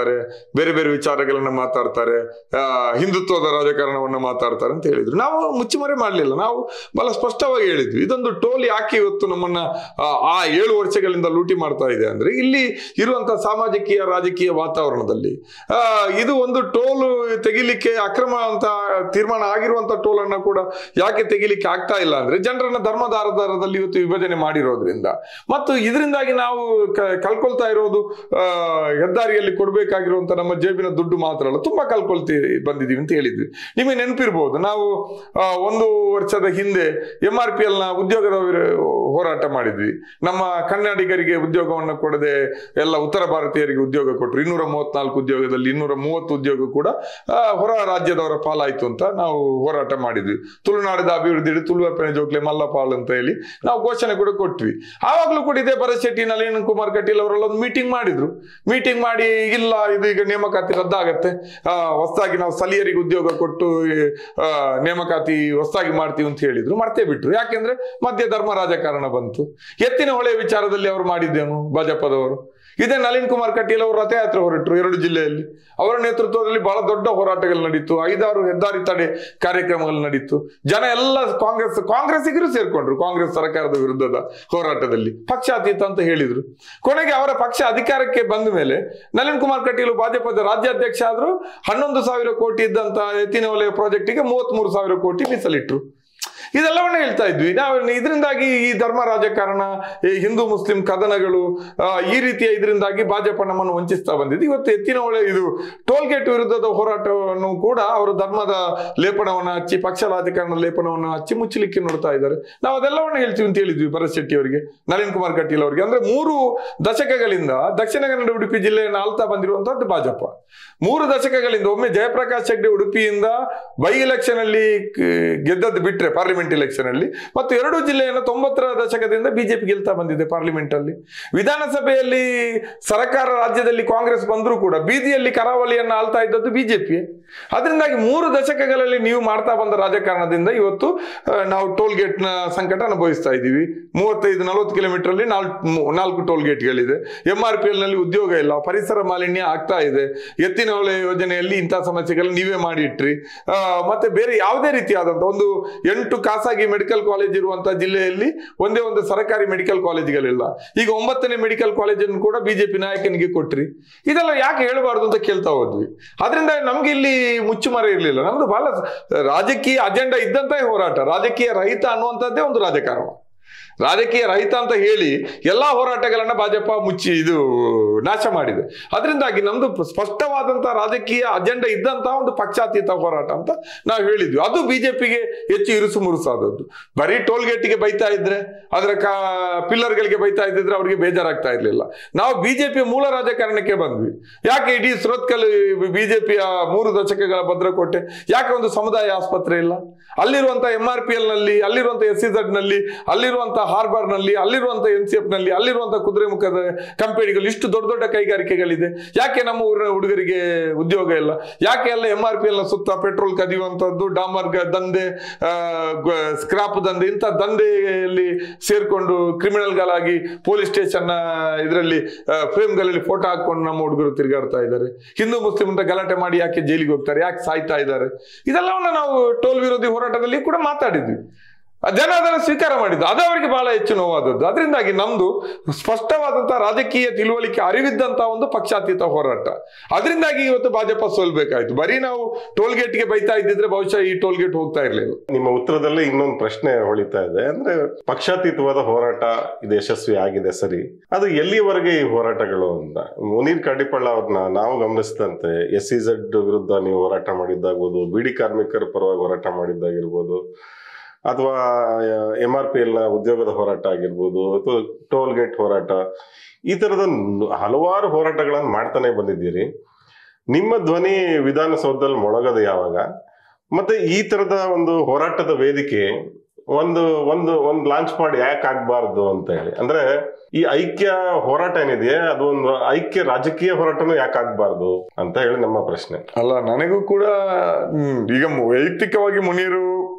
ಬೇರೆ ಬೇರೆ ವಿಚಾರಗಳನ್ನ ಮಾತಾಡ್ತಾರೆ, ಹಿಂದುತ್ವದ ರಾಜಕಾರಣವನ್ನ ಮಾತಾಡ್ತಾರೆ ಅಂತ ಹೇಳಿದ್ರು. ನಾವು ಮುಚ್ಚುಮರೆ ಮಾಡ್ಲಿಲ್ಲ, ನಾವು ಬಹಳ ಸ್ಪಷ್ಟವಾಗಿ ಹೇಳಿದ್ವಿ, ಇದೊಂದು ಟೋಲ್ ಯಾಕೆ ಇವತ್ತು ನಮ್ಮನ್ನ ಆ 7 ವರ್ಷಗಳಿಂದ ಲೂಟಿ ಮಾಡ್ತಾ ಇದೆ ಅಂದ್ರೆ, ಇಲ್ಲಿ ಇರುವಂತಹ ಸಾಮಾಜಿಕ ರಾಜಕೀಯ ವಾತಾವರಣದಲ್ಲಿ ಇದು ಒಂದು ಟೋಲ್ ತೆಗಿಲಿಕ್ಕೆ ಅಕ್ರಮ ಅಂತ ತೀರ್ಮಾನ ಆಗಿರುವಂತ ಟೋಲ್ ಅನ್ನ ಕೂಡ ಯಾಕೆ ತೆಗಿಲಿಕ್ಕೆ ಆಗ್ತಾ ಇಲ್ಲ ಅಂದ್ರೆ, ಜನರನ್ನ ಧರ್ಮದ ಆಧಾರದಲ್ಲಿ ಇವತ್ತು ವಿಭಜನೆ ಮಾಡಿರೋದ್ರಿಂದ, ಮತ್ತು ಇದರಿಂದಾಗಿ ನಾವು ಕಳ್ಕೊಳ್ತಾ ಇರೋದು ಹೆದ್ದಾರಿಯಲ್ಲಿ ಕೊಡ್ಬೇಕಾಗಿರುವಂತ ನಮ್ಮ ಜೇಬಿನ ದುಡ್ಡು ಮಾತ್ರ ಅಲ್ಲ, ತುಂಬಾ ಬಂದಿದೀವಿ ಅಂತ ಹೇಳಿದ್ವಿ. ನಿಮಗೆ ನೆನಪಿರ್ಬೋದು, ನಾವು 1 ವರ್ಷದ ಹಿಂದೆ MRPL ನ ಉದ್ಯೋಗದ ಹೋರಾಟ ಮಾಡಿದ್ವಿ. ನಮ್ಮ ಕನ್ನಡಿಗರಿಗೆ ಉದ್ಯೋಗವನ್ನು ಕೊಡದೆ ಎಲ್ಲ ಉತ್ತರ ಭಾರತೀಯರಿಗೆ ಉದ್ಯೋಗ ಕೊಟ್ಟರು. 234 ಉದ್ಯೋಗದಲ್ಲಿ 230 ಉದ್ಯೋಗ ಕೂಡ ಹೊರ ರಾಜ್ಯದವರ ಪಾಲಾಯ್ತು ಅಂತ ನಾವು ಹೋರಾಟ ಮಾಡಿದ್ವಿ. ತುಳುನಾಡದ ಅಭಿವೃದ್ಧಿ ತುಳುವಪ್ಪನೆ ಜೋಕ್ಲೆ ಮಲ್ಲಪಾಲ್ ಅಂತ ಹೇಳಿ ನಾವು ಘೋಷಣೆ ಕೂಡ ಕೊಟ್ವಿ. ಆವಾಗ್ಲೂ ಕೂಡ ಇದೇ ಭರತ್ ಶೆಟ್ಟಿ, ನಳಿನ್ ಕುಮಾರ್ ಕಟೀಲ್ ಅವರೆಲ್ಲ ಒಂದು ಮೀಟಿಂಗ್ ಮಾಡಿದ್ರು. ಮೀಟಿಂಗ್ ಮಾಡಿ ಇಲ್ಲ ಇದು ಈಗ ನೇಮಕಾತಿ ರದ್ದಾಗತ್ತೆ, ಹೊಸದಾಗಿ ನಾವು ಸ್ಥಳೀಯರಿಗೆ ಉದ್ಯೋಗ ಕೊಟ್ಟು ನೇಮಕಾತಿ ಹೊಸದಾಗಿ ಮಾಡ್ತೀವಿ ಅಂತ ಹೇಳಿದ್ರು. ಮರ್ತೇ ಬಿಟ್ರು. ಯಾಕೆಂದ್ರೆ ಮಧ್ಯ ಧರ್ಮ ರಾಜಕಾರಣ ಬಂತು. ಎತ್ತಿನ ಹೊಳೆ ವಿಚಾರದಲ್ಲಿ ಅವರು ಮಾಡಿದ್ದೇನು ಭಾಜಪದವರು, ಇದೇ ನಳಿನ್ ಕುಮಾರ್ ಕಟೀಲ್ ಅವರು ರಥಯಾತ್ರೆ ಹೊರಟರು 2 ಜಿಲ್ಲೆಯಲ್ಲಿ. ಅವರ ನೇತೃತ್ವದಲ್ಲಿ ಬಹಳ ದೊಡ್ಡ ಹೋರಾಟಗಳು ನಡೀತು. 5-6 ಹೆದ್ದಾರಿ ತಡೆ ಕಾರ್ಯಕ್ರಮಗಳು ನಡೀತು. ಜನ ಎಲ್ಲ ಕಾಂಗ್ರೆಸ್ಸಿಗರು ಸೇರ್ಕೊಂಡ್ರು. ಕಾಂಗ್ರೆಸ್ ಸರ್ಕಾರದ ವಿರುದ್ಧದ ಹೋರಾಟದಲ್ಲಿ ಪಕ್ಷಾತೀತ ಅಂತ ಹೇಳಿದ್ರು. ಕೊನೆಗೆ ಅವರ ಪಕ್ಷ ಅಧಿಕಾರಕ್ಕೆ ಬಂದ ಮೇಲೆ ನಳಿನ್ ಕುಮಾರ್ ಕಟೀಲ್ ಭಾಜಪದ ರಾಜ್ಯಾಧ್ಯಕ್ಷ ಆದ್ರು. 11,000 ಕೋಟಿ ಇದ್ದಂತ ಎತ್ತಿನ ವಲಯ ಪ್ರಾಜೆಕ್ಟಿಗೆ 33,000 ಕೋಟಿ ಮೀಸಲಿಟ್ರು. ಇದೆಲ್ಲವನ್ನ ಹೇಳ್ತಾ ಇದ್ವಿ ನಾವು. ಇದರಿಂದಾಗಿ ಈ ಧರ್ಮ ರಾಜಕಾರಣ, ಈ ಹಿಂದೂ ಮುಸ್ಲಿಂ ಕದನಗಳು, ಈ ರೀತಿಯ ಇದರಿಂದಾಗಿ ಭಾಜಪ ನಮ್ಮನ್ನು ವಂಚಿಸ್ತಾ ಬಂದಿದೆ. ಇವತ್ತು ಎತ್ತಿನ ಹೊಳೆ ಇದು ಟೋಲ್ ಗೇಟ್ ವಿರುದ್ಧದ ಹೋರಾಟವನ್ನು ಕೂಡ ಅವರು ಧರ್ಮದ ಲೇಪನವನ್ನ ಹಚ್ಚಿ, ಪಕ್ಷ ರಾಜಕಾರಣದ ಲೇಪನವನ್ನು ಹಚ್ಚಿ ಮುಚ್ಚಲಿಕ್ಕೆ ನೋಡ್ತಾ ಇದ್ದಾರೆ. ನಾವು ಅದೆಲ್ಲವನ್ನ ಹೇಳ್ತೀವಿ ಅಂತ ಹೇಳಿದ್ವಿ ಭರತ್ ಶೆಟ್ಟಿ ಅವರಿಗೆ, ನಳಿನ್ ಕುಮಾರ್ ಕಟೀಲ್ ಅವರಿಗೆ. ಅಂದ್ರೆ 3 ದಶಕಗಳಿಂದ ದಕ್ಷಿಣ ಕನ್ನಡ ಉಡುಪಿ ಜಿಲ್ಲೆಯನ್ನು ಆಳ್ತಾ ಬಂದಿರುವಂತದ್ದು ಭಾಜಪ. 3 ದಶಕಗಳಿಂದ ಒಮ್ಮೆ ಜಯಪ್ರಕಾಶ್ ಹೆಗ್ಡೆ ಉಡುಪಿಯಿಂದ ಬೈ ಎಲೆಕ್ಷನ್ ಅಲ್ಲಿ ಗೆದ್ದದ್ದು ಬಿಟ್ರೆ ಪಾರ್ಲಿಮೆಂಟ್ ಎಲೆಕ್ಷನ್ ಅಲ್ಲಿ, ಮತ್ತು 2 ಜಿಲ್ಲೆಯನ್ನು 90ರ ದಶಕದಿಂದ ಬಿಜೆಪಿ ಗೆಲ್ತಾ ಬಂದಿದೆ ಪಾರ್ಲಿಮೆಂಟ್ ಅಲ್ಲಿ. ವಿಧಾನಸಭೆಯಲ್ಲಿ ಸರ್ಕಾರ ರಾಜ್ಯದಲ್ಲಿ ಕಾಂಗ್ರೆಸ್ ಬಂದರೂ ಕೂಡ ಬೀದಿಯಲ್ಲಿ ಕರಾವಳಿಯನ್ನು ಆಳ್ತಾ ಇದ್ದದ್ದು ಬಿಜೆಪಿ. ಅದರಿಂದಾಗಿ 3 ದಶಕಗಳಲ್ಲಿ ನೀವು ಮಾಡ್ತಾ ಬಂದ ರಾಜಕಾರಣದಿಂದ ಇವತ್ತು ನಾವು ಟೋಲ್ ಗೇಟ್ ನ ಸಂಕಟ ಅನುಭವಿಸ್ತಾ ಇದ್ದೀವಿ. 35-40 ಕಿಲೋಮೀಟರ್ ಅಲ್ಲಿ 4 ಟೋಲ್ ಗೇಟ್ಗಳಿದೆ. MRPL ನಲ್ಲಿ ಉದ್ಯೋಗ ಇಲ್ಲ, ಪರಿಸರ ಮಾಲಿನ್ಯ ಆಗ್ತಾ ಇದೆ. ಎತ್ತಿನ ಹೊಳೆ ಯೋಜನೆಯಲ್ಲಿ ಇಂತಹ ಸಮಸ್ಯೆಗಳು ನೀವೇ ಮಾಡಿಟ್ರಿ. ಮತ್ತೆ ಬೇರೆ ಯಾವುದೇ ರೀತಿಯಾದಂತಹ ಒಂದು 8 ಖಾಸಗಿ ಮೆಡಿಕಲ್ ಕಾಲೇಜ್ ಇರುವಂತಹ ಜಿಲ್ಲೆಯಲ್ಲಿ ಒಂದೇ ಒಂದು ಸರ್ಕಾರಿ ಮೆಡಿಕಲ್ ಕಾಲೇಜ್ಗಳಿಲ್ಲ. ಈಗ 9ನೇ ಮೆಡಿಕಲ್ ಕಾಲೇಜನ್ನು ಕೂಡ ಬಿಜೆಪಿ ನಾಯಕನಿಗೆ ಕೊಟ್ರಿ. ಇದೆಲ್ಲ ಯಾಕೆ ಹೇಳಬಾರ್ದು ಅಂತ ಕೇಳ್ತಾ ಹೋದ್ವಿ. ಅದರಿಂದ ನಮ್ಗೆ ಇಲ್ಲಿ ಮುಚ್ಚುಮರೆ ಇರಲಿಲ್ಲ. ನಮ್ದು ಬಹಳ ರಾಜಕೀಯ ಅಜೆಂಡಾ ಇದ್ದಂತ ಹೋರಾಟ. ರಾಜಕೀಯ ರಹಿತ ಅನ್ನುವಂಥದ್ದೇ ಒಂದು ರಾಜಕಾರಣ. ರಾಜಕೀಯ ರಹಿತ ಅಂತ ಹೇಳಿ ಎಲ್ಲಾ ಹೋರಾಟಗಳನ್ನ ಭಾಜಪ ನಾಶ ಮಾಡಿದೆ. ಅದರಿಂದಾಗಿ ನಮ್ದು ಸ್ಪಷ್ಟವಾದಂತಹ ರಾಜಕೀಯ ಅಜೆಂಡಾ ಇದ್ದಂತಹ ಒಂದು ಪಕ್ಷಾತೀತ ಹೋರಾಟ ಅಂತ ನಾವು ಹೇಳಿದ್ವಿ. ಅದು ಬಿಜೆಪಿಗೆ ಹೆಚ್ಚು ಇರುಸು ಮುರುಸಾದದ್ದು. ಬರೀ ಟೋಲ್ ಗೇಟಿಗೆ ಬೈತಾ ಇದ್ರೆ, ಅದರ ಪಿಲ್ಲರ್ಗಳಿಗೆ ಬೈತಾ ಇದ್ದಿದ್ರೆ ಅವ್ರಿಗೆ ಬೇಜಾರಾಗ್ತಾ ಇರ್ಲಿಲ್ಲ. ನಾವು ಬಿಜೆಪಿಯ ಮೂಲ ರಾಜಕಾರಣಕ್ಕೆ ಬಂದ್ವಿ. ಯಾಕೆ ಇಡೀ ಸುರತ್ಕಲ್ ಬಿಜೆಪಿಯ 3 ದಶಕಗಳ ಭದ್ರಕೋಟೆ, ಯಾಕೆ ಒಂದು ಸಮುದಾಯ ಆಸ್ಪತ್ರೆ ಇಲ್ಲ? ಅಲ್ಲಿರುವಂತಹ MRPL ನಲ್ಲಿ, ಅಲ್ಲಿರುವಂತಹ SEZ ನಲ್ಲಿ, ಅಲ್ಲಿರುವಂತಹ ಹಾರ್ಬರ್ ನಲ್ಲಿ, ಅಲ್ಲಿರುವಂತಹ NCF ನಲ್ಲಿ, ಅಲ್ಲಿರುವಂತಹ ಕುದುರೆಮುಖದ ಕಂಪನಿಗಳು, ಇಷ್ಟು ದೊಡ್ಡ ದೊಡ್ಡ ಕೈಗಾರಿಕೆಗಳಿದೆ. ಯಾಕೆ ನಮ್ಮ ಊರಿನ ಹುಡುಗರಿಗೆ ಉದ್ಯೋಗ ಇಲ್ಲ? ಯಾಕೆ ಎಲ್ಲ MRPL ನ ಸುತ್ತ ಪೆಟ್ರೋಲ್ ಕದಿಯುವಂತದ್ದು, ಡಾಮರ್ ದಂಧೆ, ಸ್ಕ್ರಾಪ್ ದಂಧೆ, ಇಂಥ ದಂಧೆಯಲ್ಲಿ ಸೇರ್ಕೊಂಡು ಕ್ರಿಮಿನಲ್ಗಳಾಗಿ ಪೊಲೀಸ್ ಸ್ಟೇಷನ್ ಇದರಲ್ಲಿ ಫ್ರೇಮ್ಗಳಲ್ಲಿ ಫೋಟೋ ಹಾಕೊಂಡು ನಮ್ಮ ಹುಡುಗರು ತಿರುಗಾಡ್ತಾ ಇದ್ದಾರೆ. ಹಿಂದೂ ಮುಸ್ಲಿಂ ಅಂತ ಗಲಾಟೆ ಮಾಡಿ ಯಾಕೆ ಜೈಲಿಗೆ ಹೋಗ್ತಾರೆ, ಯಾಕೆ ಸಾಯ್ತಾ ಇದ್ದಾರೆ? ಇದೆಲ್ಲವನ್ನ ನಾವು ಟೋಲ್ ವಿರೋಧಿ ಹೋರಾಟದಲ್ಲಿ ಕೂಡ ಮಾತಾಡಿದ್ವಿ. ಜನ ಅದನ್ನು ಸ್ವೀಕಾರ ಮಾಡಿದ್ದು. ಅದು ಅವರಿಗೆ ಬಹಳ ಹೆಚ್ಚು ನೋವಾದದ್ದು. ಅದರಿಂದಾಗಿ ನಮ್ದು ಸ್ಪಷ್ಟವಾದಂತಹ ರಾಜಕೀಯ ತಿಳುವಳಿಕೆ ಅರಿವಿದ್ದಂತಹ ಒಂದು ಪಕ್ಷಾತೀತ ಹೋರಾಟ. ಅದರಿಂದಾಗಿ ಇವತ್ತು ಭಾಜಪ ಸೋಲ್ಬೇಕಾಯ್ತು. ಬರೀ ನಾವು ಟೋಲ್ ಗೇಟ್ಗೆ ಬೈತಾ ಇದ್ದಿದ್ರೆ ಬಹುಶಃ ಈ ಟೋಲ್ ಗೇಟ್ ಹೋಗ್ತಾ ಇರ್ಲಿಲ್ಲ. ನಿಮ್ಮ ಉತ್ತರದಲ್ಲಿ ಇನ್ನೊಂದು ಪ್ರಶ್ನೆ ಹೊಳಿತಾ ಇದೆ. ಅಂದ್ರೆ ಪಕ್ಷಾತೀತವಾದ ಹೋರಾಟ ಇದು ಯಶಸ್ವಿ ಆಗಿದೆ, ಸರಿ. ಅದು ಎಲ್ಲಿವರೆಗೆ ಈ ಹೋರಾಟಗಳು ಅಂತ ಮುನೀರ್ ಕಾಟಿಪಳ್ಳ ಅವ್ರನ್ನ ನಾವು ಗಮನಿಸಿದಂತೆ SEZ ವಿರುದ್ಧ ನೀವು ಹೋರಾಟ ಮಾಡಿದ್ದಾಗ್ಬೋದು, ಬಿಡಿ ಕಾರ್ಮಿಕರ ಪರವಾಗಿ ಹೋರಾಟ ಮಾಡಿದ್ದಾಗಿರ್ಬೋದು, ಅಥವಾ MRPL ನ ಉದ್ಯೋಗದ ಹೋರಾಟ ಆಗಿರ್ಬೋದು, ಅಥವಾ ಟೋಲ್ ಗೇಟ್ ಹೋರಾಟ, ಈ ತರದ ಹಲವಾರು ಹೋರಾಟಗಳನ್ನು ಮಾಡ್ತಾನೆ ಬಂದಿದ್ದೀರಿ. ನಿಮ್ಮ ಧ್ವನಿ ವಿಧಾನಸೌಧದಲ್ಲಿ ಮೊಳಗದ ಯಾವಾಗ? ಮತ್ತೆ ಈ ತರದ ಒಂದು ಹೋರಾಟದ ವೇದಿಕೆ ಒಂದು ಲಾಂಚ್ ಮಾಡಿ ಯಾಕೆ ಆಗ್ಬಾರ್ದು ಅಂತ ಹೇಳಿ, ಅಂದ್ರೆ ಈ ಐಕ್ಯ ಹೋರಾಟ ಏನಿದೆಯೇ ಅದು ಒಂದು ಐಕ್ಯ ರಾಜಕೀಯ ಹೋರಾಟನೂ ಯಾಕೆ ಆಗ್ಬಾರ್ದು ಅಂತ ಹೇಳಿ ನಮ್ಮ ಪ್ರಶ್ನೆ. ಅಲ್ಲ, ನನಗೂ ಕೂಡ ಈಗ ವೈಯಕ್ತಿಕವಾಗಿ ಮುನೀರು